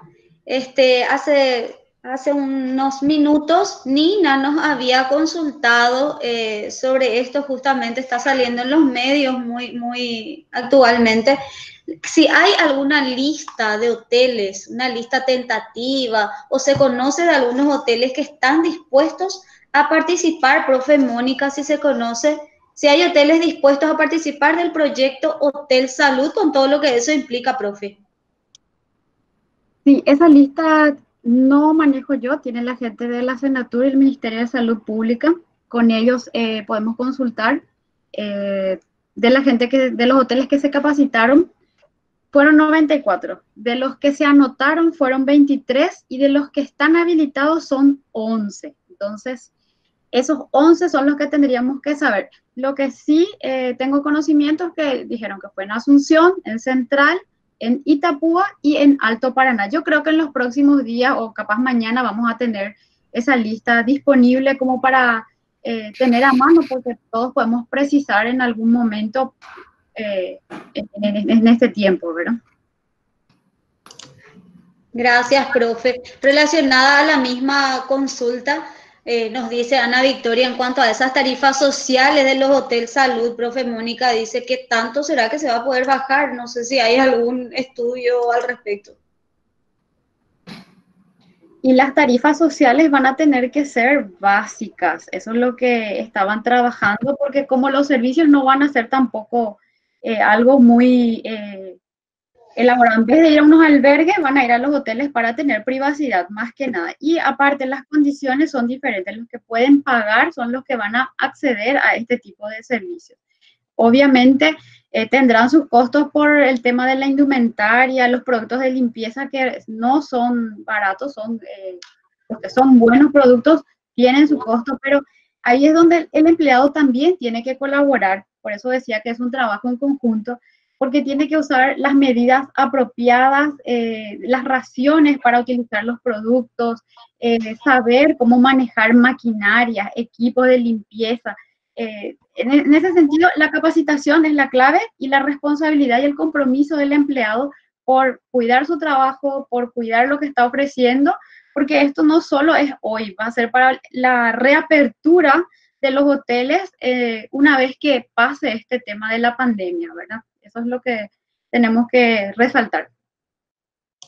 Hace unos minutos Nina nos había consultado sobre esto, justamente está saliendo en los medios muy actualmente. Si hay alguna lista de hoteles, una lista tentativa, o se conoce de algunos hoteles que están dispuestos a participar, profe Mónica, si se conoce. Si hay hoteles dispuestos a participar del proyecto Hotel Salud, con todo lo que eso implica, profe. Sí, esa lista no manejo yo, tiene la gente de la Senatur y el Ministerio de Salud Pública. Con ellos podemos consultar de la gente de los hoteles que se capacitaron. Fueron 94. De los que se anotaron fueron 23 y de los que están habilitados son 11. Entonces, esos 11 son los que tendríamos que saber. Lo que sí tengo conocimientos que dijeron que fue en Asunción, en Central, en Itapúa y en Alto Paraná. Yo creo que en los próximos días o capaz mañana vamos a tener esa lista disponible como para tener a mano, porque todos podemos precisar en algún momento en este tiempo, ¿verdad? Gracias, profe. Relacionada a la misma consulta, nos dice Ana Victoria en cuanto a esas tarifas sociales de los hoteles Salud, profe Mónica dice que tanto será que se va a poder bajar. No sé si hay algún estudio al respecto. Y las tarifas sociales van a tener que ser básicas. Eso es lo que estaban trabajando, porque como los servicios no van a ser tampoco algo muy elaborado, en vez de ir a unos albergues, van a ir a los hoteles para tener privacidad, más que nada. Y aparte, las condiciones son diferentes. Los que pueden pagar son los que van a acceder a este tipo de servicios. Obviamente tendrán sus costos por el tema de la indumentaria, los productos de limpieza que no son baratos, los que son buenos productos tienen su costo, pero ahí es donde el empleado también tiene que colaborar. Por eso decía que es un trabajo en conjunto, porque tiene que usar las medidas apropiadas, las raciones para utilizar los productos, saber cómo manejar maquinaria, equipos de limpieza. En ese sentido, la capacitación es la clave y la responsabilidad y el compromiso del empleado por cuidar su trabajo, por cuidar lo que está ofreciendo, porque esto no solo es hoy, va a ser para la reapertura de los hoteles una vez que pase este tema de la pandemia, ¿verdad? Eso es lo que tenemos que resaltar.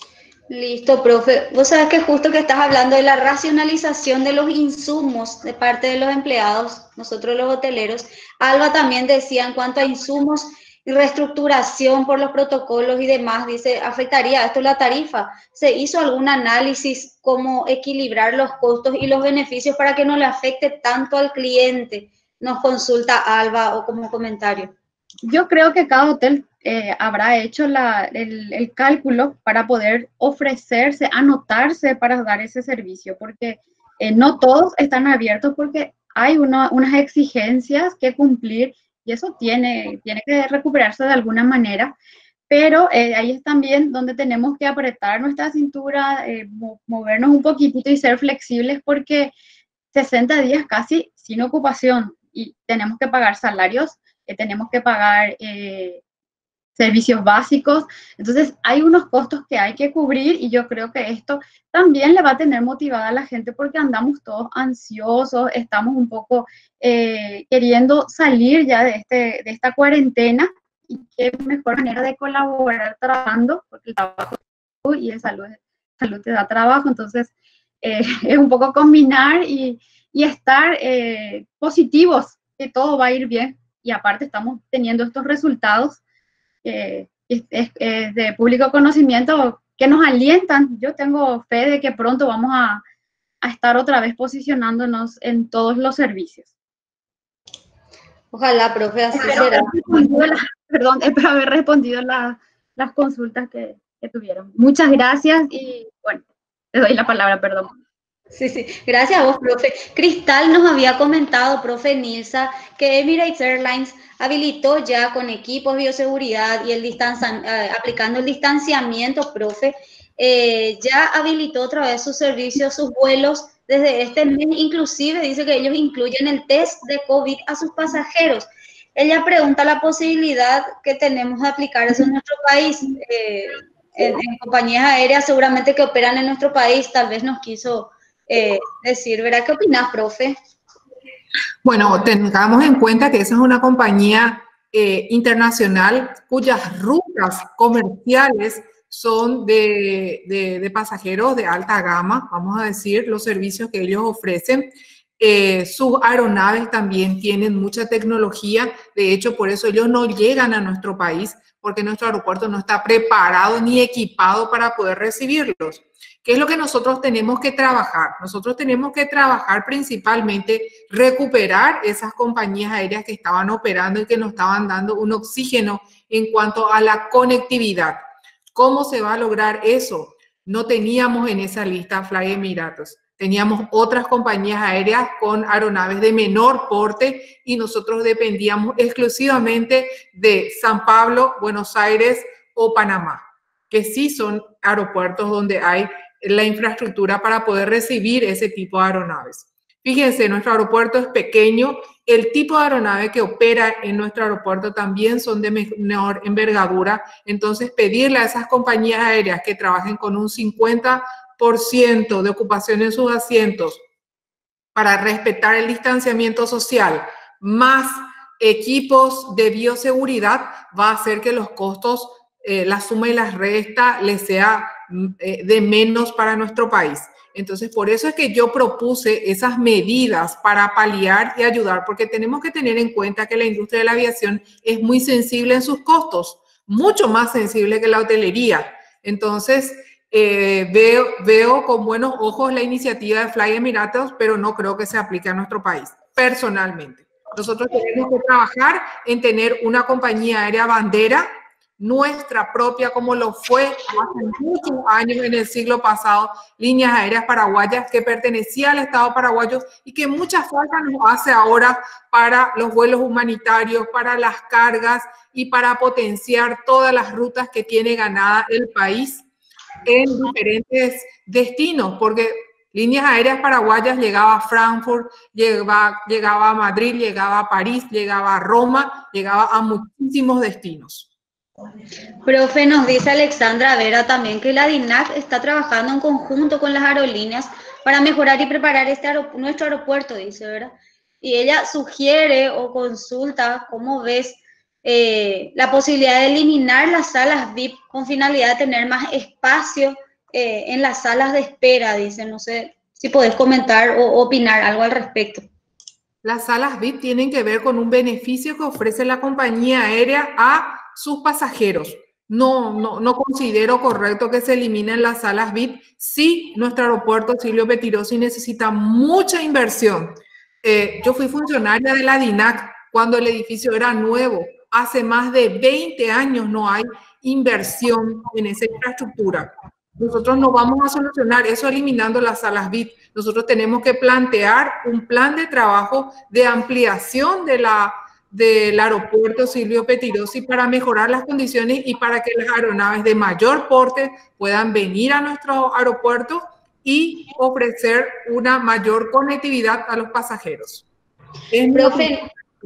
Listo, profe. Vos sabés que justo que estás hablando de la racionalización de los insumos de parte de los empleados, nosotros los hoteleros, Alba también decía en cuanto a insumos y reestructuración por los protocolos y demás, dice, ¿afectaría esto la tarifa? ¿Se hizo algún análisis cómo equilibrar los costos y los beneficios para que no le afecte tanto al cliente? Nos consulta Alba o como comentario. Yo creo que cada hotel habrá hecho el cálculo para poder ofrecerse, anotarse para dar ese servicio, porque no todos están abiertos porque hay unas exigencias que cumplir y eso tiene que recuperarse de alguna manera, pero ahí es también donde tenemos que apretar nuestra cintura, movernos un poquitito y ser flexibles porque 60 días casi sin ocupación y tenemos que pagar salarios, tenemos que pagar servicios básicos, entonces hay unos costos que hay que cubrir y yo creo que esto también le va a tener motivada a la gente porque andamos todos ansiosos, estamos un poco queriendo salir ya de esta cuarentena y qué mejor manera de colaborar trabajando, porque el trabajo y el salud te da trabajo, entonces es un poco combinar y estar positivos, que todo va a ir bien y aparte estamos teniendo estos resultados de público conocimiento que nos alientan. Yo tengo fe de que pronto vamos a estar otra vez posicionándonos en todos los servicios. Ojalá, profe, así será. Espero haber respondido las consultas que tuvieron. Muchas gracias y bueno, te doy la palabra, perdón. Sí, gracias a vos, profe. Cristal nos había comentado, profe Nilsa, que Emirates Airlines habilitó ya con equipos de bioseguridad y aplicando el distanciamiento, profe, ya habilitó otra vez sus servicios, sus vuelos desde este mes, inclusive dice que ellos incluyen el test de COVID a sus pasajeros. Ella pregunta la posibilidad que tenemos de aplicar eso en nuestro país. En compañías aéreas seguramente que operan en nuestro país, tal vez nos quiso decir, ¿verdad? ¿Qué opinás, profe? Bueno, tengamos en cuenta que esa es una compañía internacional cuyas rutas comerciales son de pasajeros de alta gama, vamos a decir, los servicios que ellos ofrecen. Sus aeronaves también tienen mucha tecnología, de hecho, por eso ellos no llegan a nuestro país, porque nuestro aeropuerto no está preparado ni equipado para poder recibirlos. ¿Qué es lo que nosotros tenemos que trabajar? Nosotros tenemos que trabajar principalmente recuperar esas compañías aéreas que estaban operando y que nos estaban dando un oxígeno en cuanto a la conectividad. ¿Cómo se va a lograr eso? No teníamos en esa lista Fly Emirates. Teníamos otras compañías aéreas con aeronaves de menor porte y nosotros dependíamos exclusivamente de San Pablo, Buenos Aires o Panamá, que sí son aeropuertos donde hay la infraestructura para poder recibir ese tipo de aeronaves. Fíjense, nuestro aeropuerto es pequeño, el tipo de aeronave que opera en nuestro aeropuerto también son de menor envergadura, entonces pedirle a esas compañías aéreas que trabajen con un 50% de ocupación en sus asientos para respetar el distanciamiento social, más equipos de bioseguridad, va a hacer que los costos, la suma y la resta, les sea de menos para nuestro país. Entonces, por eso es que yo propuse esas medidas para paliar y ayudar, porque tenemos que tener en cuenta que la industria de la aviación es muy sensible en sus costos, mucho más sensible que la hotelería. Entonces, veo con buenos ojos la iniciativa de Fly Emirates, pero no creo que se aplique a nuestro país, personalmente. Nosotros tenemos que trabajar en tener una compañía aérea bandera, nuestra propia, como lo fue hace muchos años en el siglo pasado, Líneas Aéreas Paraguayas, que pertenecía al Estado paraguayo y que mucha falta nos hace ahora para los vuelos humanitarios, para las cargas y para potenciar todas las rutas que tiene ganada el país en diferentes destinos, porque Líneas Aéreas Paraguayas llegaba a Frankfurt, llegaba a Madrid, llegaba a París, llegaba a Roma, llegaba a muchísimos destinos. Profe, nos dice Alexandra Vera también que la DINAC está trabajando en conjunto con las aerolíneas para mejorar y preparar nuestro aeropuerto, dice, ¿verdad? Y ella sugiere o consulta, ¿cómo ves la posibilidad de eliminar las salas VIP con finalidad de tener más espacio en las salas de espera, dicen. No sé si podés comentar o opinar algo al respecto. Las salas VIP tienen que ver con un beneficio que ofrece la compañía aérea a sus pasajeros. No considero correcto que se eliminen las salas VIP. Sí, nuestro aeropuerto Silvio Pettirossi necesita mucha inversión. Yo fui funcionaria de la DINAC cuando el edificio era nuevo. Hace más de 20 años no hay inversión en esa infraestructura. Nosotros no vamos a solucionar eso eliminando las salas VIP. Nosotros tenemos que plantear un plan de trabajo de ampliación del aeropuerto Silvio Pettirossi para mejorar las condiciones y para que las aeronaves de mayor porte puedan venir a nuestro aeropuerto y ofrecer una mayor conectividad a los pasajeros. Profe,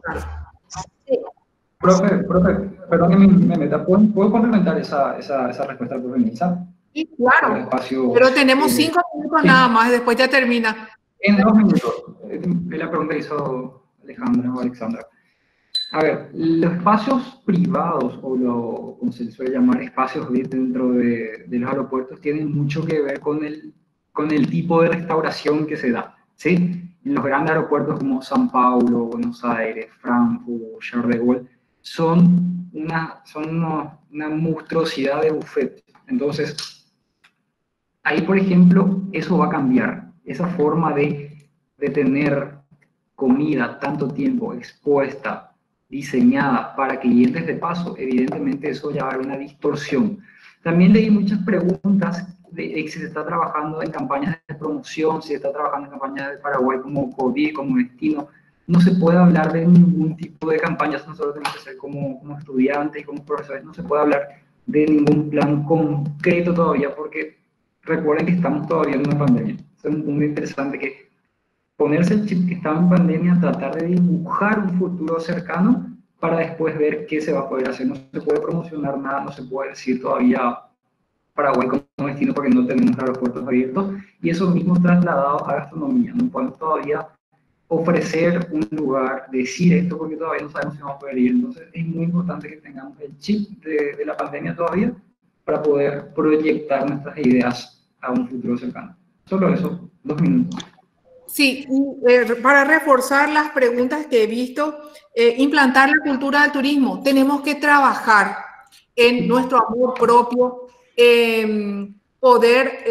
perdón que me meta. ¿Puedo complementar esa respuesta al profe Nilsa? Sí, claro, pero tenemos 5 minutos sí, nada más, después ya termina. En 2 minutos. La pregunta que hizo Alexandra. A ver, los espacios privados, o como se suele llamar espacios VIP dentro de los aeropuertos, tienen mucho que ver con el tipo de restauración que se da, ¿sí? En los grandes aeropuertos como San Paulo, Buenos Aires, Frankfurt, Charles de Gaulle, son una monstruosidad de buffet. Entonces, ahí, por ejemplo, eso va a cambiar. Esa forma de tener comida tanto tiempo expuesta, diseñada para clientes de paso, evidentemente eso ya va a haber una distorsión. También leí muchas preguntas de si se está trabajando en campañas de promoción, si se está trabajando en campañas de Paraguay como COVID, como destino. No se puede hablar de ningún tipo de campañas, nosotros tenemos que ser como estudiantes y como profesores, no se puede hablar de ningún plan concreto todavía, porque recuerden que estamos todavía en una pandemia. Es un punto interesante que ponerse el chip que estaba en pandemia, tratar de dibujar un futuro cercano para después ver qué se va a poder hacer. No se puede promocionar nada, no se puede decir todavía Paraguay como destino porque no tenemos aeropuertos abiertos, y eso mismo trasladado a gastronomía. No podemos todavía ofrecer un lugar, decir esto porque todavía no sabemos si vamos a poder ir. Entonces es muy importante que tengamos el chip de la pandemia todavía para poder proyectar nuestras ideas a un futuro cercano. Solo eso, 2 minutos. Sí, para reforzar las preguntas que he visto, implantar la cultura del turismo. Tenemos que trabajar en nuestro amor propio, poder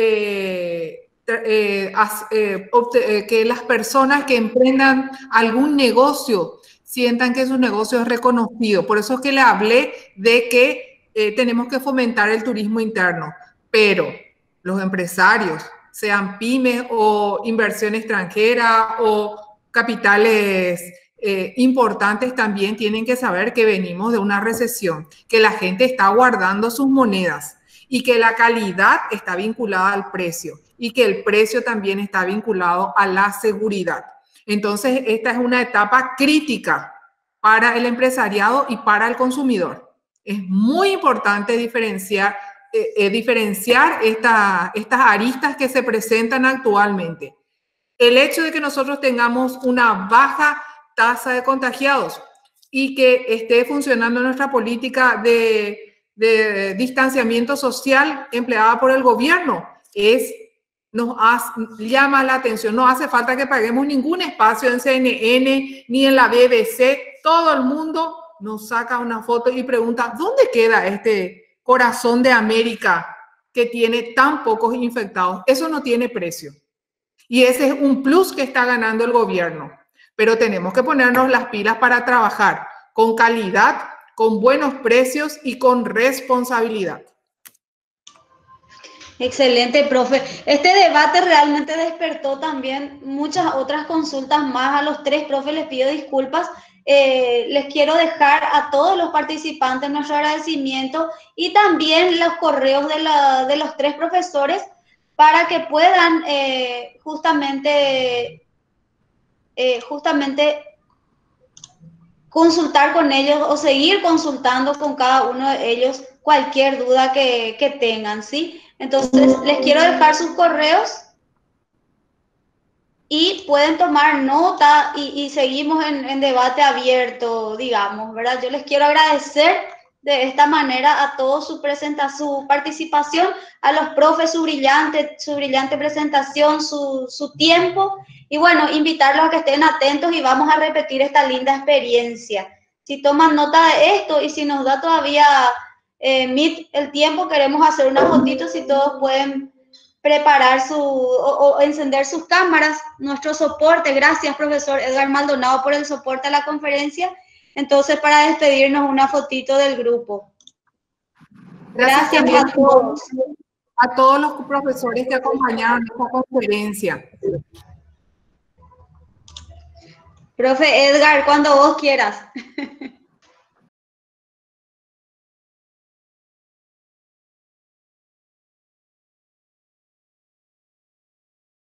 que las personas que emprendan algún negocio sientan que su negocio es reconocido. Por eso es que le hablé de que tenemos que fomentar el turismo interno, pero los empresarios, sean pymes o inversión extranjera o capitales importantes, también tienen que saber que venimos de una recesión, que la gente está guardando sus monedas y que la calidad está vinculada al precio y que el precio también está vinculado a la seguridad. Entonces, esta es una etapa crítica para el empresariado y para el consumidor. Es muy importante diferenciar estas aristas que se presentan actualmente. El hecho de que nosotros tengamos una baja tasa de contagiados y que esté funcionando nuestra política de distanciamiento social empleada por el gobierno llama la atención. No hace falta que paguemos ningún espacio en CNN ni en la BBC. Todo el mundo nos saca una foto y pregunta, ¿dónde queda este corazón de América que tiene tan pocos infectados? Eso no tiene precio. Y ese es un plus que está ganando el gobierno. Pero tenemos que ponernos las pilas para trabajar con calidad, con buenos precios y con responsabilidad. Excelente, profe. Este debate realmente despertó también muchas otras consultas más. A los 3 profes les pido disculpas. Les quiero dejar a todos los participantes nuestro agradecimiento y también los correos de los 3 profesores para que puedan justamente consultar con ellos o seguir consultando con cada uno de ellos cualquier duda que tengan, ¿sí? Entonces, les quiero dejar sus correos y pueden tomar nota y seguimos en debate abierto, digamos, ¿verdad? Yo les quiero agradecer de esta manera a todos su participación, a los profes su brillante presentación, su tiempo, y bueno, invitarlos a que estén atentos y vamos a repetir esta linda experiencia. Si toman nota de esto y si nos da todavía Meet el tiempo, queremos hacer unas fotitos, si todos pueden preparar o encender sus cámaras. Nuestro soporte, gracias profesor Edgar Maldonado por el soporte a la conferencia. Entonces, para despedirnos, una fotito del grupo. Gracias a todos los profesores que acompañaron esta conferencia. Profe Edgar, cuando vos quieras.